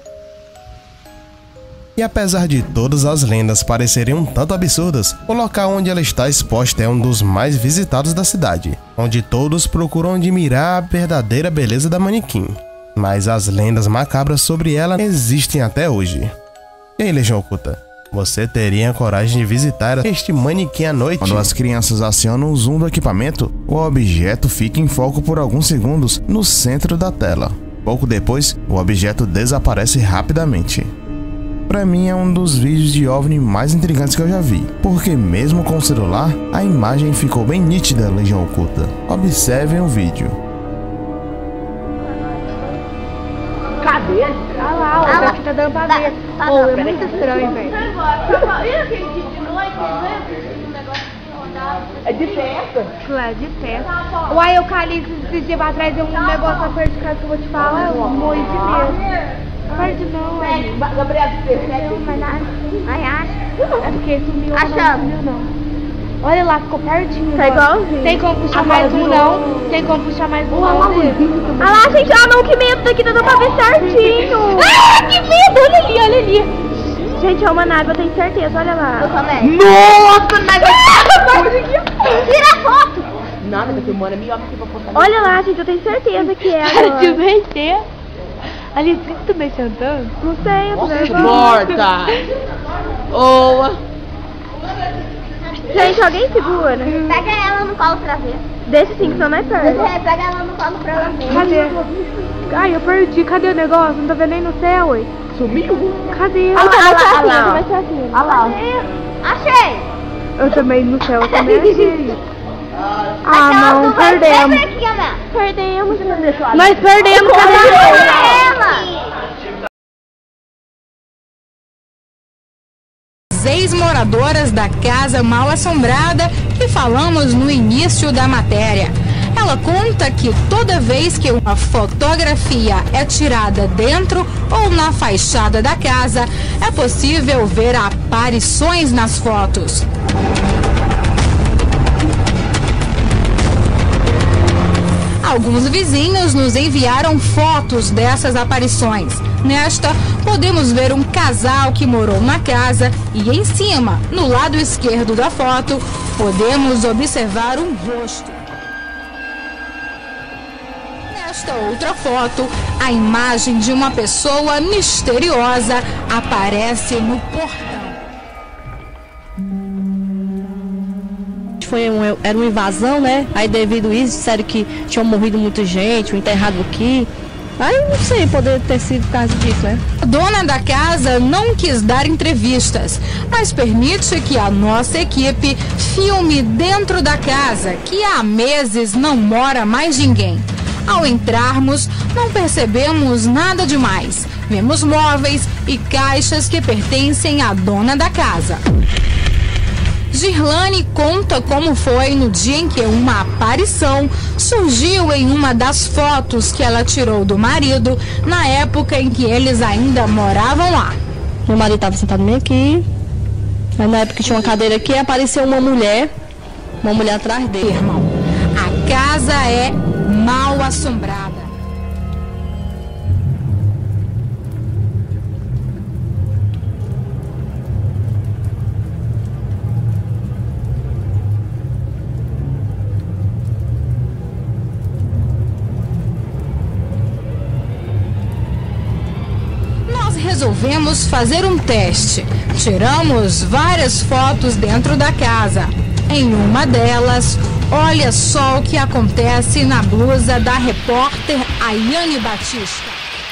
E apesar de todas as lendas parecerem um tanto absurdas, o local onde ela está exposta é um dos mais visitados da cidade, onde todos procuram admirar a verdadeira beleza da manequim. Mas as lendas macabras sobre ela existem até hoje. E aí, Legião Oculta, você teria a coragem de visitar este manequim à noite? Quando as crianças acionam o zoom do equipamento, o objeto fica em foco por alguns segundos no centro da tela. Pouco depois, o objeto desaparece rapidamente. Pra mim é um dos vídeos de OVNI mais intrigantes que eu já vi, porque mesmo com o celular, a imagem ficou bem nítida, Legião Oculta. Observem o vídeo. Cadê? Olha lá, o daqui tá dando pra ver. Pô, é muito estranho, velho. E aquele dia de noite, né? É de festa? É de festa. Uai, eu cali esses dias atrás, deu um negócio na perto de casa que eu vou te falar, eu morri de medo. Perde não, é. Gabriel, não, mas ai, acho. É porque sumiu, não sumiu não. Olha lá, ficou pertinho. Tá igualzinho. Tem como puxar mais um não? Tem como puxar mais um não? Olha lá, gente, ah não, que medo daqui, tá dando pra ver certinho. Ah, que medo, olha ali, olha ali. Gente, é uma nave, eu tenho certeza, olha lá. Eu também. Nossa, nave. Tira a foto. Nada, meu filho, mano, é melhor que eu vou postar. Olha lá, gente, eu tenho certeza que é. Para de meter. Ali, você também sentando? Não sei, eu tô nervosa. Morta! Boa! Gente, alguém segura? Pega ela no colo pra ver. Deixa assim, que senão não é perto. É, pega ela no colo pra ela ver. Cadê? Ai, eu perdi. Cadê o negócio? Não tô vendo nem no céu, ué. Sumiu? Cadê? Olha lá, olha lá, olha lá. Achei! Eu também, no céu, eu também achei. Ah, não, perdemos. Perdemos. Nós perdemos, cadê ela? Ex-moradoras da casa mal assombrada que falamos no início da matéria. Ela conta que toda vez que uma fotografia é tirada dentro ou na fachada da casa, é possível ver aparições nas fotos. Alguns vizinhos nos enviaram fotos dessas aparições. Nesta, podemos ver um casal que morou na casa e em cima, no lado esquerdo da foto, podemos observar um rosto. Nesta outra foto, a imagem de uma pessoa misteriosa aparece no portão. Foi um, era uma invasão, né? Aí devido a isso, disseram que tinham morrido muita gente, um enterrado aqui. Aí não sei, poderia ter sido por causa disso, né? A dona da casa não quis dar entrevistas, mas permite que a nossa equipe filme dentro da casa, que há meses não mora mais ninguém. Ao entrarmos, não percebemos nada demais. Vemos móveis e caixas que pertencem à dona da casa. Girlane conta como foi no dia em que uma aparição surgiu em uma das fotos que ela tirou do marido na época em que eles ainda moravam lá. Meu marido estava sentado bem aqui, aí na época tinha uma cadeira aqui e apareceu uma mulher, uma mulher atrás dele. Irmão, a casa é mal assombrada. resolvemos fazer um teste. Tiramos várias fotos dentro da casa. Em uma delas, olha só o que acontece na blusa da repórter Ayane Batista.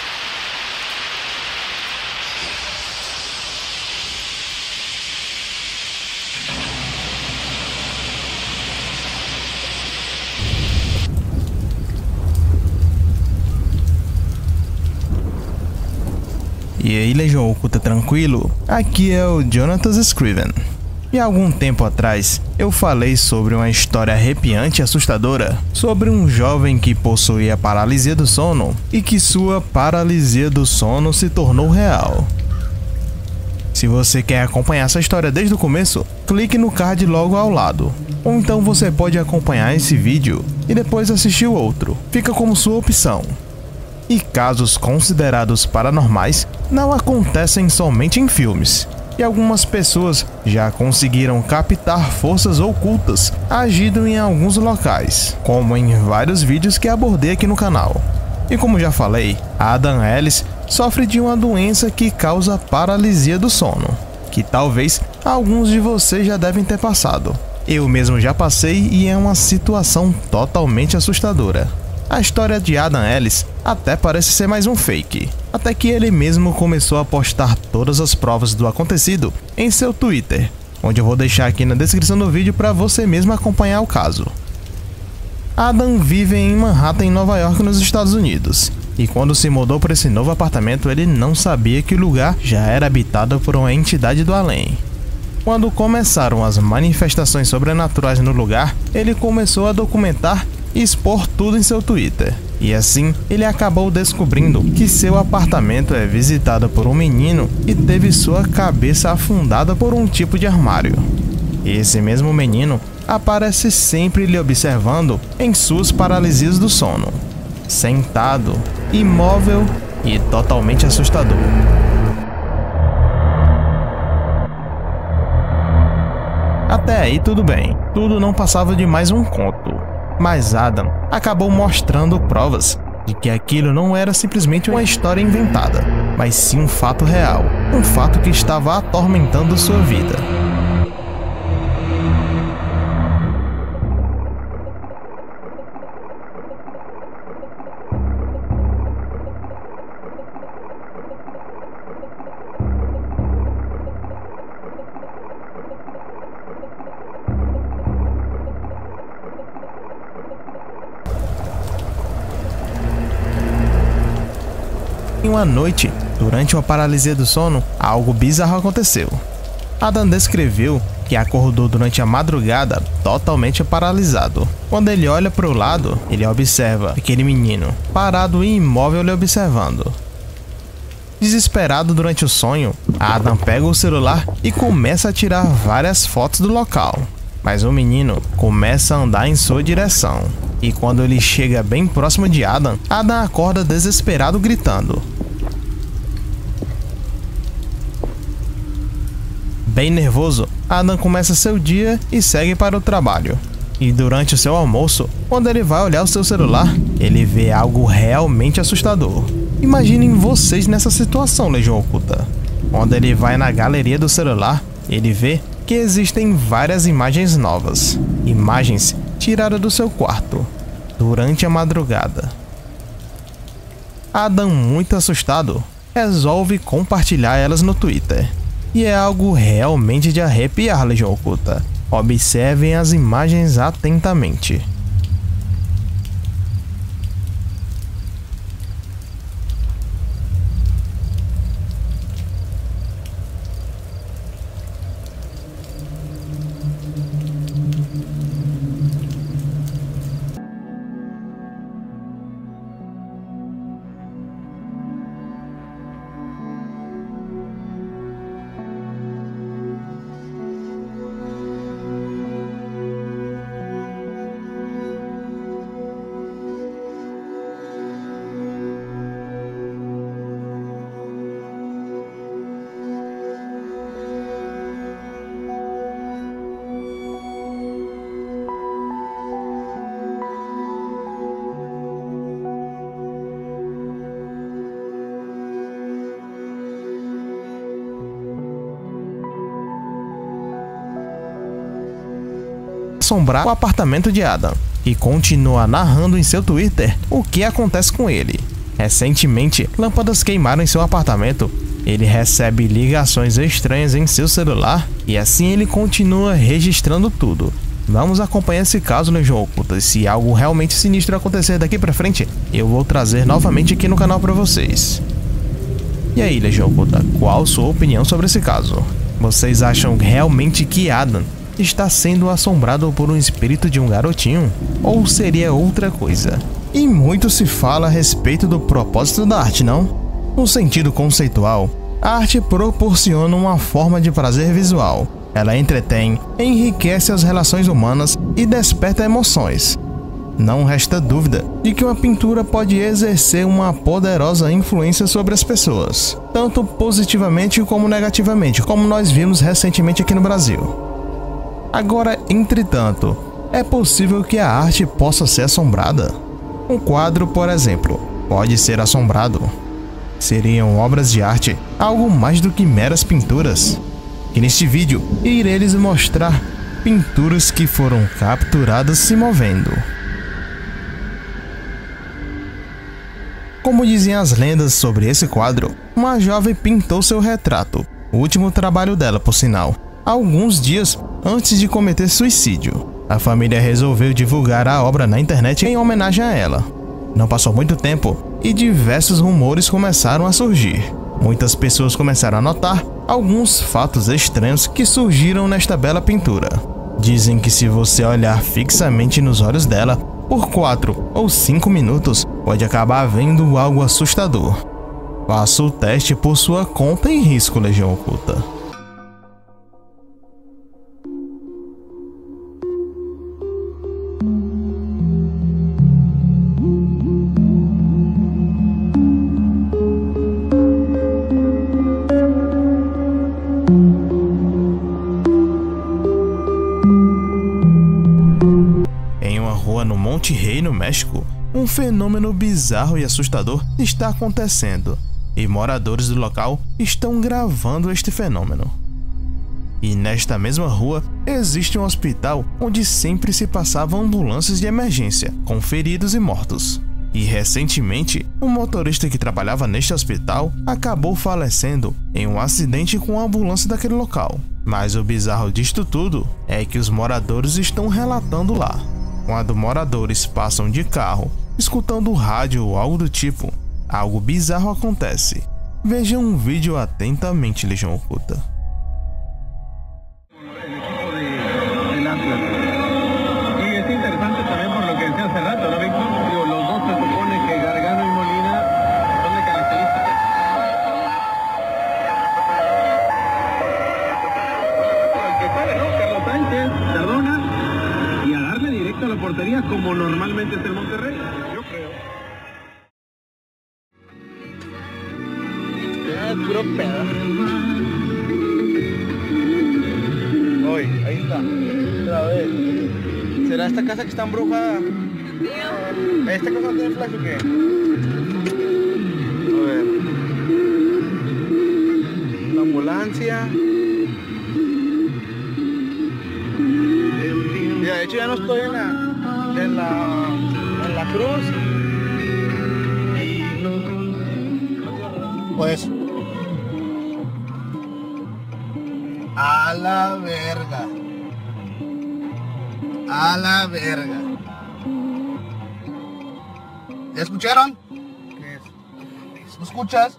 E aí, Legião Oculta, tranquilo? Aqui é o Jonathan Scriven. E há algum tempo atrás, eu falei sobre uma história arrepiante e assustadora sobre um jovem que possuía paralisia do sono e que sua paralisia do sono se tornou real. Se você quer acompanhar essa história desde o começo, clique no card logo ao lado. Ou então você pode acompanhar esse vídeo e depois assistir o outro. Fica como sua opção. E casos considerados paranormais não acontecem somente em filmes, e algumas pessoas já conseguiram captar forças ocultas agindo em alguns locais, como em vários vídeos que abordei aqui no canal. E como já falei, Adam Ellis sofre de uma doença que causa paralisia do sono, que talvez alguns de vocês já devem ter passado. Eu mesmo já passei e é uma situação totalmente assustadora. A história de Adam Ellis até parece ser mais um fake, até que ele mesmo começou a postar todas as provas do acontecido em seu Twitter, onde eu vou deixar aqui na descrição do vídeo para você mesmo acompanhar o caso. Adam vive em Manhattan, em Nova York, nos Estados Unidos, e quando se mudou para esse novo apartamento ele não sabia que o lugar já era habitado por uma entidade do além. Quando começaram as manifestações sobrenaturais no lugar, ele começou a documentar e expor tudo em seu Twitter. E assim, ele acabou descobrindo que seu apartamento é visitado por um menino e teve sua cabeça afundada por um tipo de armário. Esse mesmo menino aparece sempre lhe observando em suas paralisias do sono, sentado, imóvel e totalmente assustador. Até aí tudo bem, tudo não passava de mais um conto. Mas Adam acabou mostrando provas de que aquilo não era simplesmente uma história inventada, mas sim um fato real, um fato que estava atormentando sua vida. Em uma noite, durante uma paralisia do sono, algo bizarro aconteceu. Adam descreveu que acordou durante a madrugada totalmente paralisado. Quando ele olha para o lado, ele observa aquele menino parado e imóvel lhe observando. Desesperado durante o sonho, Adam pega o celular e começa a tirar várias fotos do local. Mas o menino começa a andar em sua direção. E quando ele chega bem próximo de Adam, Adam acorda desesperado gritando. Bem nervoso, Adam começa seu dia e segue para o trabalho. E durante o seu almoço, quando ele vai olhar o seu celular, ele vê algo realmente assustador. Imaginem vocês nessa situação, Legião Oculta. Quando ele vai na galeria do celular, ele vê que existem várias imagens novas. Imagens tiradas do seu quarto, durante a madrugada. Adam, muito assustado, resolve compartilhar elas no Twitter. E é algo realmente de arrepiar, Legião Oculta. Observem as imagens atentamente. assombrar o apartamento de Adam e continua narrando em seu Twitter o que acontece com ele. Recentemente, lâmpadas queimaram em seu apartamento. Ele recebe ligações estranhas em seu celular e assim ele continua registrando tudo. Vamos acompanhar esse caso, Legião Oculta, e se algo realmente sinistro acontecer daqui pra frente, eu vou trazer novamente aqui no canal pra vocês. E aí, Legião Oculta, qual sua opinião sobre esse caso? Vocês acham realmente que Adam está sendo assombrado por um espírito de um garotinho? Ou seria outra coisa? E muito se fala a respeito do propósito da arte, não? No sentido conceitual, a arte proporciona uma forma de prazer visual. Ela entretém, enriquece as relações humanas e desperta emoções. Não resta dúvida de que uma pintura pode exercer uma poderosa influência sobre as pessoas, tanto positivamente como negativamente, como nós vimos recentemente aqui no Brasil. Agora, entretanto, é possível que a arte possa ser assombrada? Um quadro, por exemplo, pode ser assombrado. Seriam obras de arte algo mais do que meras pinturas? E neste vídeo, irei lhes mostrar pinturas que foram capturadas se movendo. Como dizem as lendas sobre esse quadro, uma jovem pintou seu retrato, o último trabalho dela, por sinal, alguns dias antes de cometer suicídio. A família resolveu divulgar a obra na internet em homenagem a ela. Não passou muito tempo e diversos rumores começaram a surgir. Muitas pessoas começaram a notar alguns fatos estranhos que surgiram nesta bela pintura. Dizem que se você olhar fixamente nos olhos dela por quatro ou cinco minutos, pode acabar vendo algo assustador. Faça o teste por sua conta e risco, Legião Oculta. No Monte Rey, no México, um fenômeno bizarro e assustador está acontecendo, e moradores do local estão gravando este fenômeno. E nesta mesma rua existe um hospital onde sempre se passavam ambulâncias de emergência, com feridos e mortos. E recentemente, um motorista que trabalhava neste hospital acabou falecendo em um acidente com a ambulância daquele local. Mas o bizarro disto tudo é que os moradores estão relatando lá. Quando moradores passam de carro, escutando rádio ou algo do tipo, algo bizarro acontece. Veja um vídeo atentamente, Legião Oculta. Portería como normalmente es el Monterrey, yo creo. Es puro pedo. Hoy, ahí está. Otra vez. ¿Será esta casa que está embrujada? ¿Esta casa no tiene flash o qué? A ver. Una ambulancia. Ya, de hecho ya no estoy en la, en la, en la cruz. Pues a la verga. A la verga. ¿Ya escucharon? ¿Qué es? ¿Lo escuchas?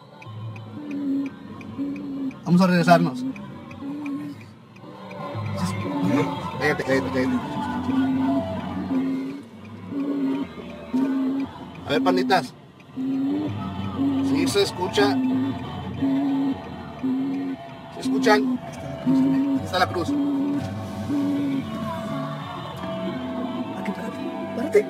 Vamos a regresarnos. Cállate, cállate, cállate. A ver, panditas. ¿Sí se escucha? ¿Se escuchan? Aquí está la cruz. Aquí, párate.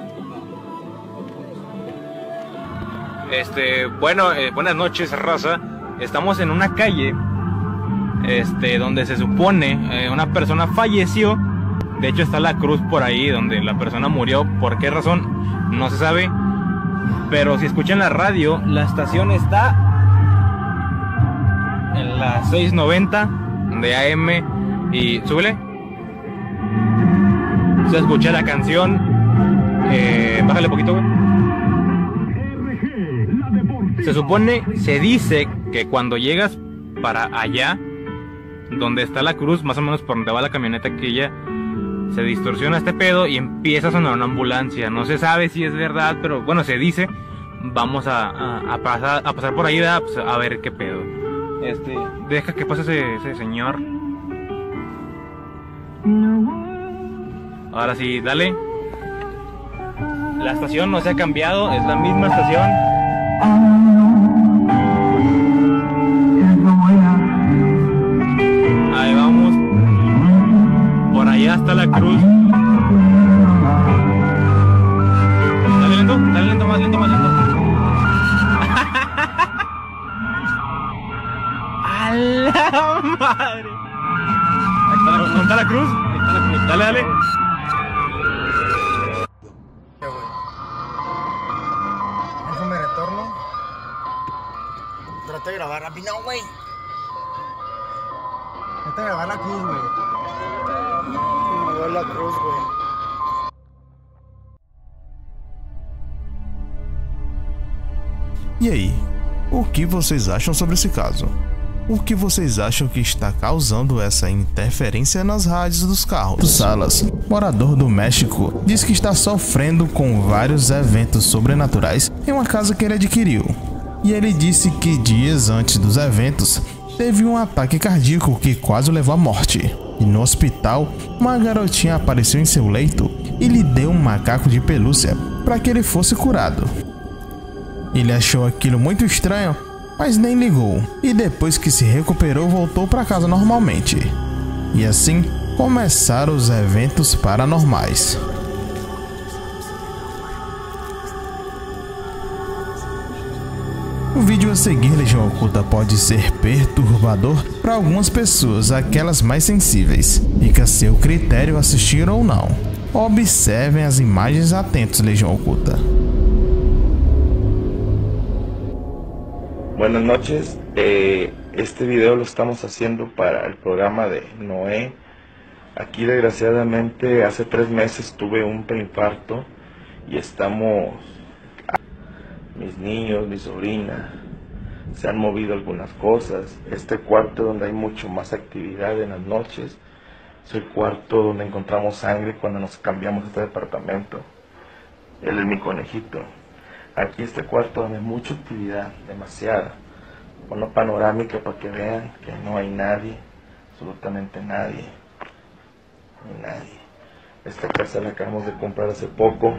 Este, bueno, eh, buenas noches, raza. Estamos en una calle, este, donde se supone eh, una persona falleció. De hecho está la cruz por ahí donde la persona murió. ¿Por qué razón? No se sabe. Pero si escuchan la radio, la estación está en la seiscientos noventa de A M y súbele. Yo escuché la canción. Eh, bájale poquito, güey. Se supone, se dice que cuando llegas para allá, donde está la cruz, más o menos por donde va la camioneta aquella, se distorsiona este pedo y empieza a sonar una ambulancia. No se sabe si es verdad, pero bueno, se dice. Vamos a, a, a, pasar, a pasar por ahí, a, pues, a ver qué pedo. Este, deja que pase ese, ese señor. Ahora sí, dale. La estación no se ha cambiado, es la misma estación. Ahí vamos. Por allá está la cruz. Dale lento, dale lento, más lento, más lento. ¡A la madre! Ahí está la, ¿dónde está la cruz? Ahí está la cruz. Dale, dale. Déjame retorno. Trata de grabar rápido, no, güey. Trata de grabar la cruz, güey. Grabar la cruz, güey. E aí, o que vocês acham sobre esse caso? O que vocês acham que está causando essa interferência nas rádios dos carros? Salas, morador do México, diz que está sofrendo com vários eventos sobrenaturais em uma casa que ele adquiriu. E ele disse que dias antes dos eventos, teve um ataque cardíaco que quase o levou à morte. E no hospital, uma garotinha apareceu em seu leito e lhe deu um macaco de pelúcia para que ele fosse curado. Ele achou aquilo muito estranho, mas nem ligou, e depois que se recuperou voltou para casa normalmente. E assim começaram os eventos paranormais. O vídeo a seguir, Legião Oculta, pode ser perturbador para algumas pessoas, aquelas mais sensíveis. Fica a seu critério assistir ou não. Observem as imagens atentos, Legião Oculta. Buenas noches, eh, este video lo estamos haciendo para el programa de Noé. Aquí desgraciadamente hace tres meses tuve un preinfarto y estamos, mis niños, mi sobrina, se han movido algunas cosas. Este cuarto donde hay mucho más actividad en las noches es el cuarto donde encontramos sangre cuando nos cambiamos a este departamento. Él es mi conejito. Aquí este cuarto donde hay mucha actividad, demasiada. Una panorámica para que vean que no hay nadie, absolutamente nadie. No hay nadie. Esta casa la acabamos de comprar hace poco,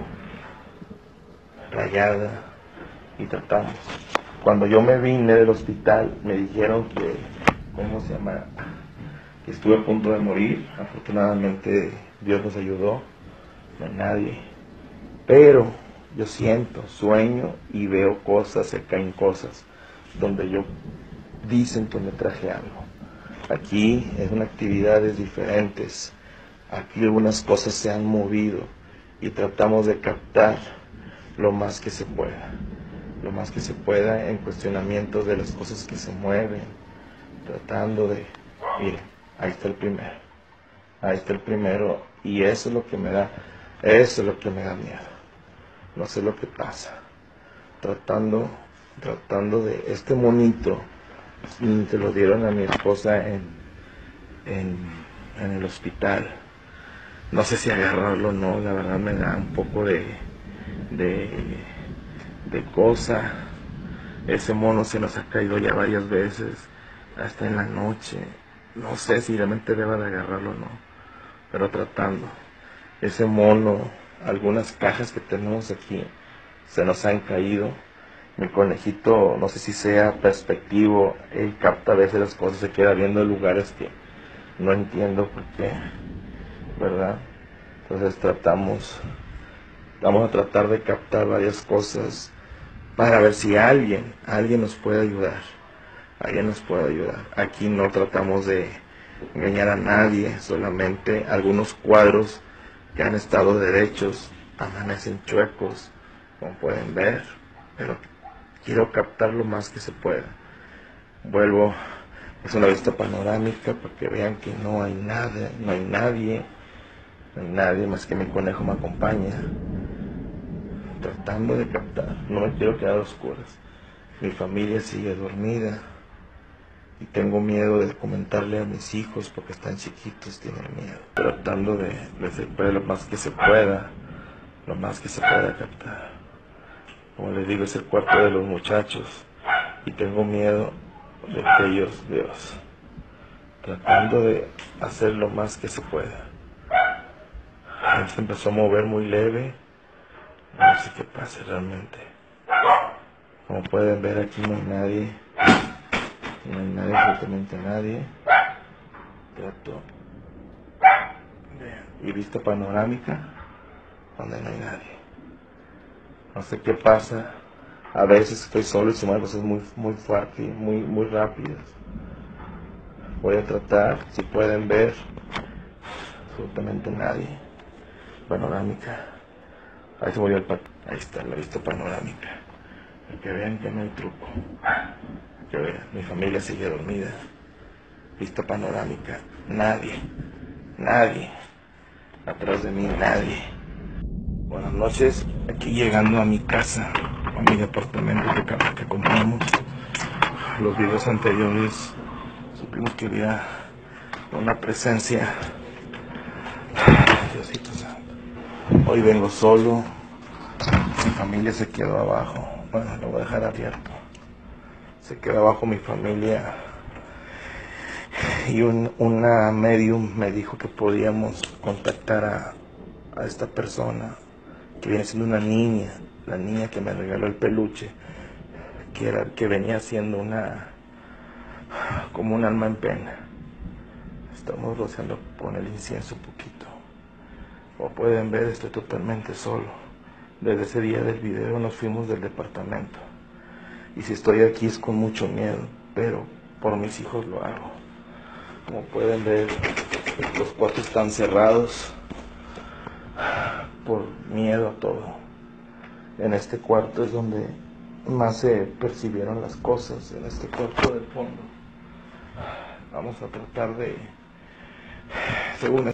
rayada, y tratamos. Cuando yo me vine del hospital me dijeron que, ¿cómo se llama? Que estuve a punto de morir. Afortunadamente Dios nos ayudó, no hay nadie. Pero yo siento, sueño y veo cosas, se caen cosas, donde yo dicen que me traje algo. Aquí es una actividades diferentes, aquí algunas cosas se han movido y tratamos de captar lo más que se pueda, lo más que se pueda en cuestionamientos de las cosas que se mueven, tratando de, miren, ahí está el primero, ahí está el primero y eso es lo que me da, eso es lo que me da miedo. No sé lo que pasa, tratando, tratando de, este monito, se lo dieron a mi esposa en, en, en el hospital, no sé si agarrarlo o no, la verdad me da un poco de, de, de cosa, ese mono se nos ha caído ya varias veces, hasta en la noche, no sé si realmente deba de agarrarlo o no, pero tratando, ese mono. Algunas cajas que tenemos aquí se nos han caído. Mi conejito, no sé si sea perspectivo, él capta a veces las cosas, se queda viendo lugares que no entiendo por qué, ¿verdad? Entonces tratamos, vamos a tratar de captar varias cosas para ver si alguien, alguien nos puede ayudar, alguien nos puede ayudar. Aquí no tratamos de engañar a nadie, solamente algunos cuadros que han estado derechos, amanecen chuecos, como pueden ver, pero quiero captar lo más que se pueda. Vuelvo, es una vista panorámica para que vean que no hay nada, no hay nadie, No hay nadie más que mi conejo me acompaña, tratando de captar. No me quiero quedar a oscuras. Mi familia sigue dormida y tengo miedo de comentarle a mis hijos porque están chiquitos, tienen miedo. Tratando de, de ver lo más que se pueda, lo más que se pueda captar. Como les digo, es el cuarto de los muchachos y tengo miedo de que ellos, Dios, tratando de hacer lo más que se pueda. Él se empezó a mover muy leve, no sé qué pasa realmente. Como pueden ver, aquí no hay nadie, no hay nadie, absolutamente nadie. Trato de, y vista panorámica, donde no hay nadie. No sé qué pasa, a veces estoy solo y se mueven cosas muy, muy fuertes, muy, muy rápidas. Voy a tratar, si pueden ver, absolutamente nadie. Panorámica, ahí se murió el pa ahí está la vista panorámica, para que vean que no hay truco, para que vean, mi familia sigue dormida. Vista panorámica, nadie, nadie, atrás de mí nadie. Buenas noches, aquí llegando a mi casa, a mi departamento que, que compramos. Los videos anteriores supimos que había una presencia. Diosito santo. Hoy vengo solo, mi familia se quedó abajo. Bueno, lo voy a dejar abierto. Se quedó abajo mi familia y un, una medium me dijo que podíamos contactar a, a esta persona que viene siendo una niña, la niña que me regaló el peluche, que era que venía siendo una como un alma en pena. Estamos rociando con el incienso un poquito. Como pueden ver, estoy totalmente solo. Desde ese día del video nos fuimos del departamento. Y si estoy aquí es con mucho miedo, pero por mis hijos lo hago. Como pueden ver, los cuartos están cerrados por miedo a todo. En este cuarto es donde más se percibieron las cosas, en este cuarto del fondo. Vamos a tratar de, según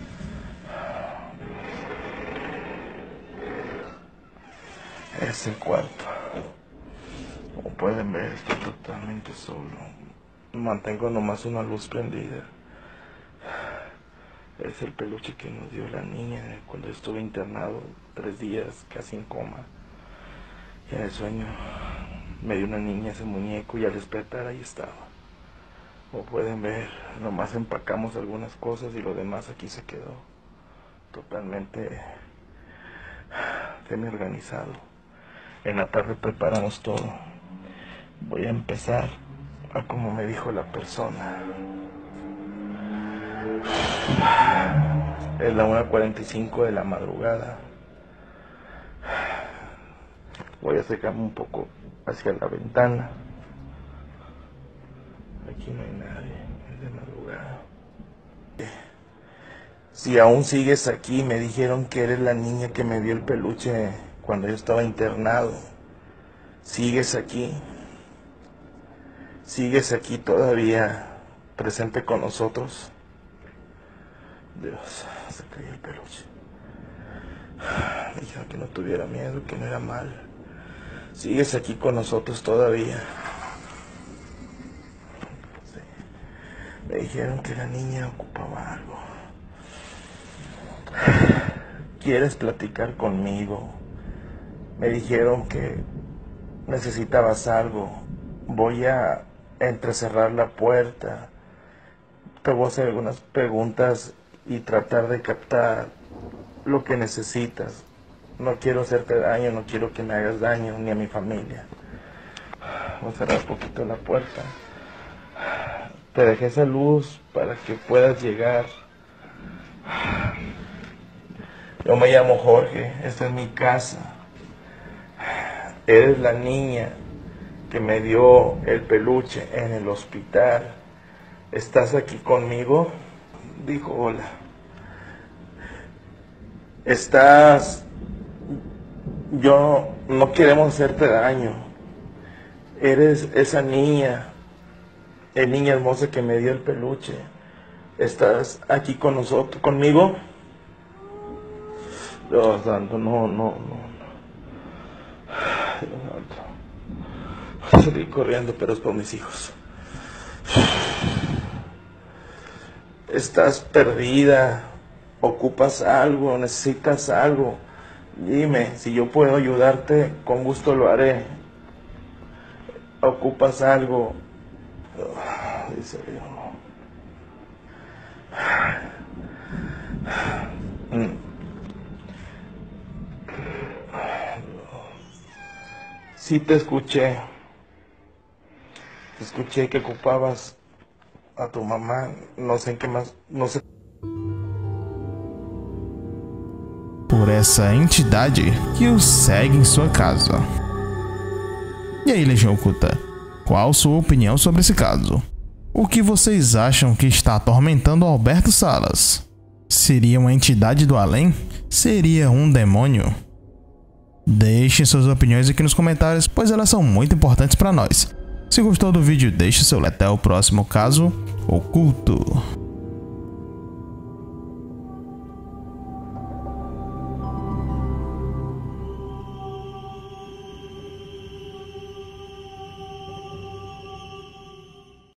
es el cuarto. Como pueden ver, estoy totalmente solo. Mantengo nomás una luz prendida. Es el peluche que nos dio la niña cuando estuve internado tres días, casi en coma. Y en el sueño me dio una niña ese muñeco y al despertar ahí estaba. Como pueden ver, nomás empacamos algunas cosas y lo demás aquí se quedó. Totalmente semi-organizado. En la tarde preparamos todo. Voy a empezar a como me dijo la persona. Es la una cuarenta y cinco de la madrugada. Voy a acercarme un poco hacia la ventana. Aquí no hay nadie, es de madrugada. Si aún sigues aquí, me dijeron que eres la niña que me dio el peluche cuando yo estaba internado. ¿Sigues aquí? ¿Sigues aquí todavía presente con nosotros? Dios, se cayó el peluche. Me dijeron que no tuviera miedo, que no era mal. ¿Sigues aquí con nosotros todavía? Sí. Me dijeron que la niña ocupaba algo. ¿Quieres platicar conmigo? Me dijeron que necesitabas algo. Voy a entrecerrar la puerta. Te voy a hacer algunas preguntas y tratar de captar lo que necesitas. No quiero hacerte daño, no quiero que me hagas daño, ni a mi familia. Voy a cerrar un poquito la puerta. Te dejé esa luz para que puedas llegar. Yo me llamo Jorge, esta es mi casa. Eres la niña que me dio el peluche en el hospital. ¿Estás aquí conmigo? Dijo hola. Estás... Yo no queremos hacerte daño. Eres esa niña, la niña hermosa que me dio el peluche. ¿Estás aquí con nosotros, conmigo? Dios santo, no, no, no. Dios santo. Voy a salir corriendo, pero es por mis hijos. Estás perdida, ocupas algo, necesitas algo. Dime, si yo puedo ayudarte, con gusto lo haré. Ocupas algo. Oh, dice Dios. Mm. Sí te escuché. Te escuché que ocupabas a tu mamá. No sé en qué más. No sé. Por essa entidade que o segue em sua casa. E aí, Legião Oculta? Qual sua opinião sobre esse caso? O que vocês acham que está atormentando Alberto Salas? Seria uma entidade do além? Seria um demônio? Deixem suas opiniões aqui nos comentários, pois elas são muito importantes para nós. Se gostou do vídeo, deixe seu like. Até o próximo caso oculto.